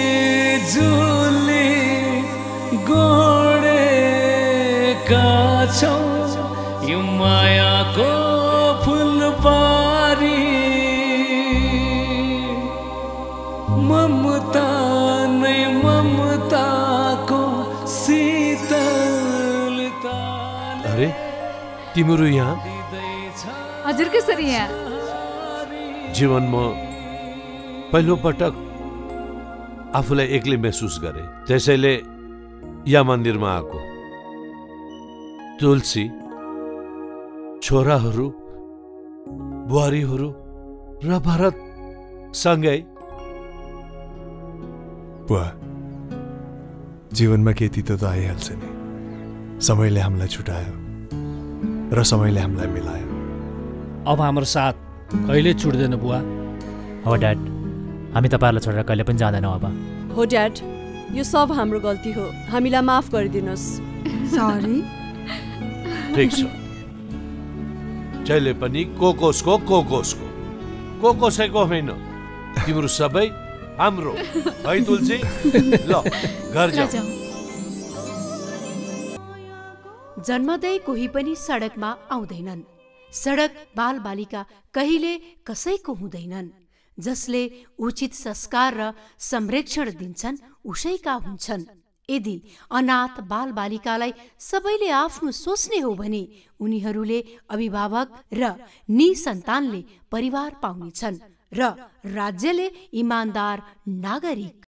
जुली गोडे काछौ यो मायाको फुलबारी ममता नै ममताको शीतलता। अरे तिम्रो यहाँ हजुर कसरी यहाँ जीवनमा पहिलो पटक आफूलाई एक्लै महसुस गरे, त्यसैले या मन्दिरमा आएको। तुलसी, छोराहरू, बुहारीहरू र भरत सँगै। बुवा, जीवनमा के तितो त आइहाल्छ नि। समयले हामीलाई छुटायो र समयले हामीलाई मिलायो। अब हाम्रो साथ कहिले छुट्दैन बुवा। हो ड्याड, हामी तपाईँहरूलाई छोडेर कहिले पनि जाँदैनौँ अब। हो ड्याड, यो सब हाम्रो गल्ती हो, हामीलाई माफ गरिदिनुहोस्। सरी। ठिक छ, जहिले पनि को कोसको को कोसको को कसैको होइन, तिम्रो सबै हाम्रो है तुलसी। ल घर जाऊ। जन्मदै कोही पनि सडकमा आउँदैनन्। सडक बाल बालिका कहिले कसैको हुँदैनन्। जसले उचित संस्कार र संरक्षण दिन्छन् उसैका हुन्छन्। यदि अनाथ बाल बालिकालाई सबैले आफ्नो सोच्ने हो भने उनीहरूले अभिभावक र निसन्तानले परिवार पाउनेछन् र राज्यले इमान्दार नागरिक।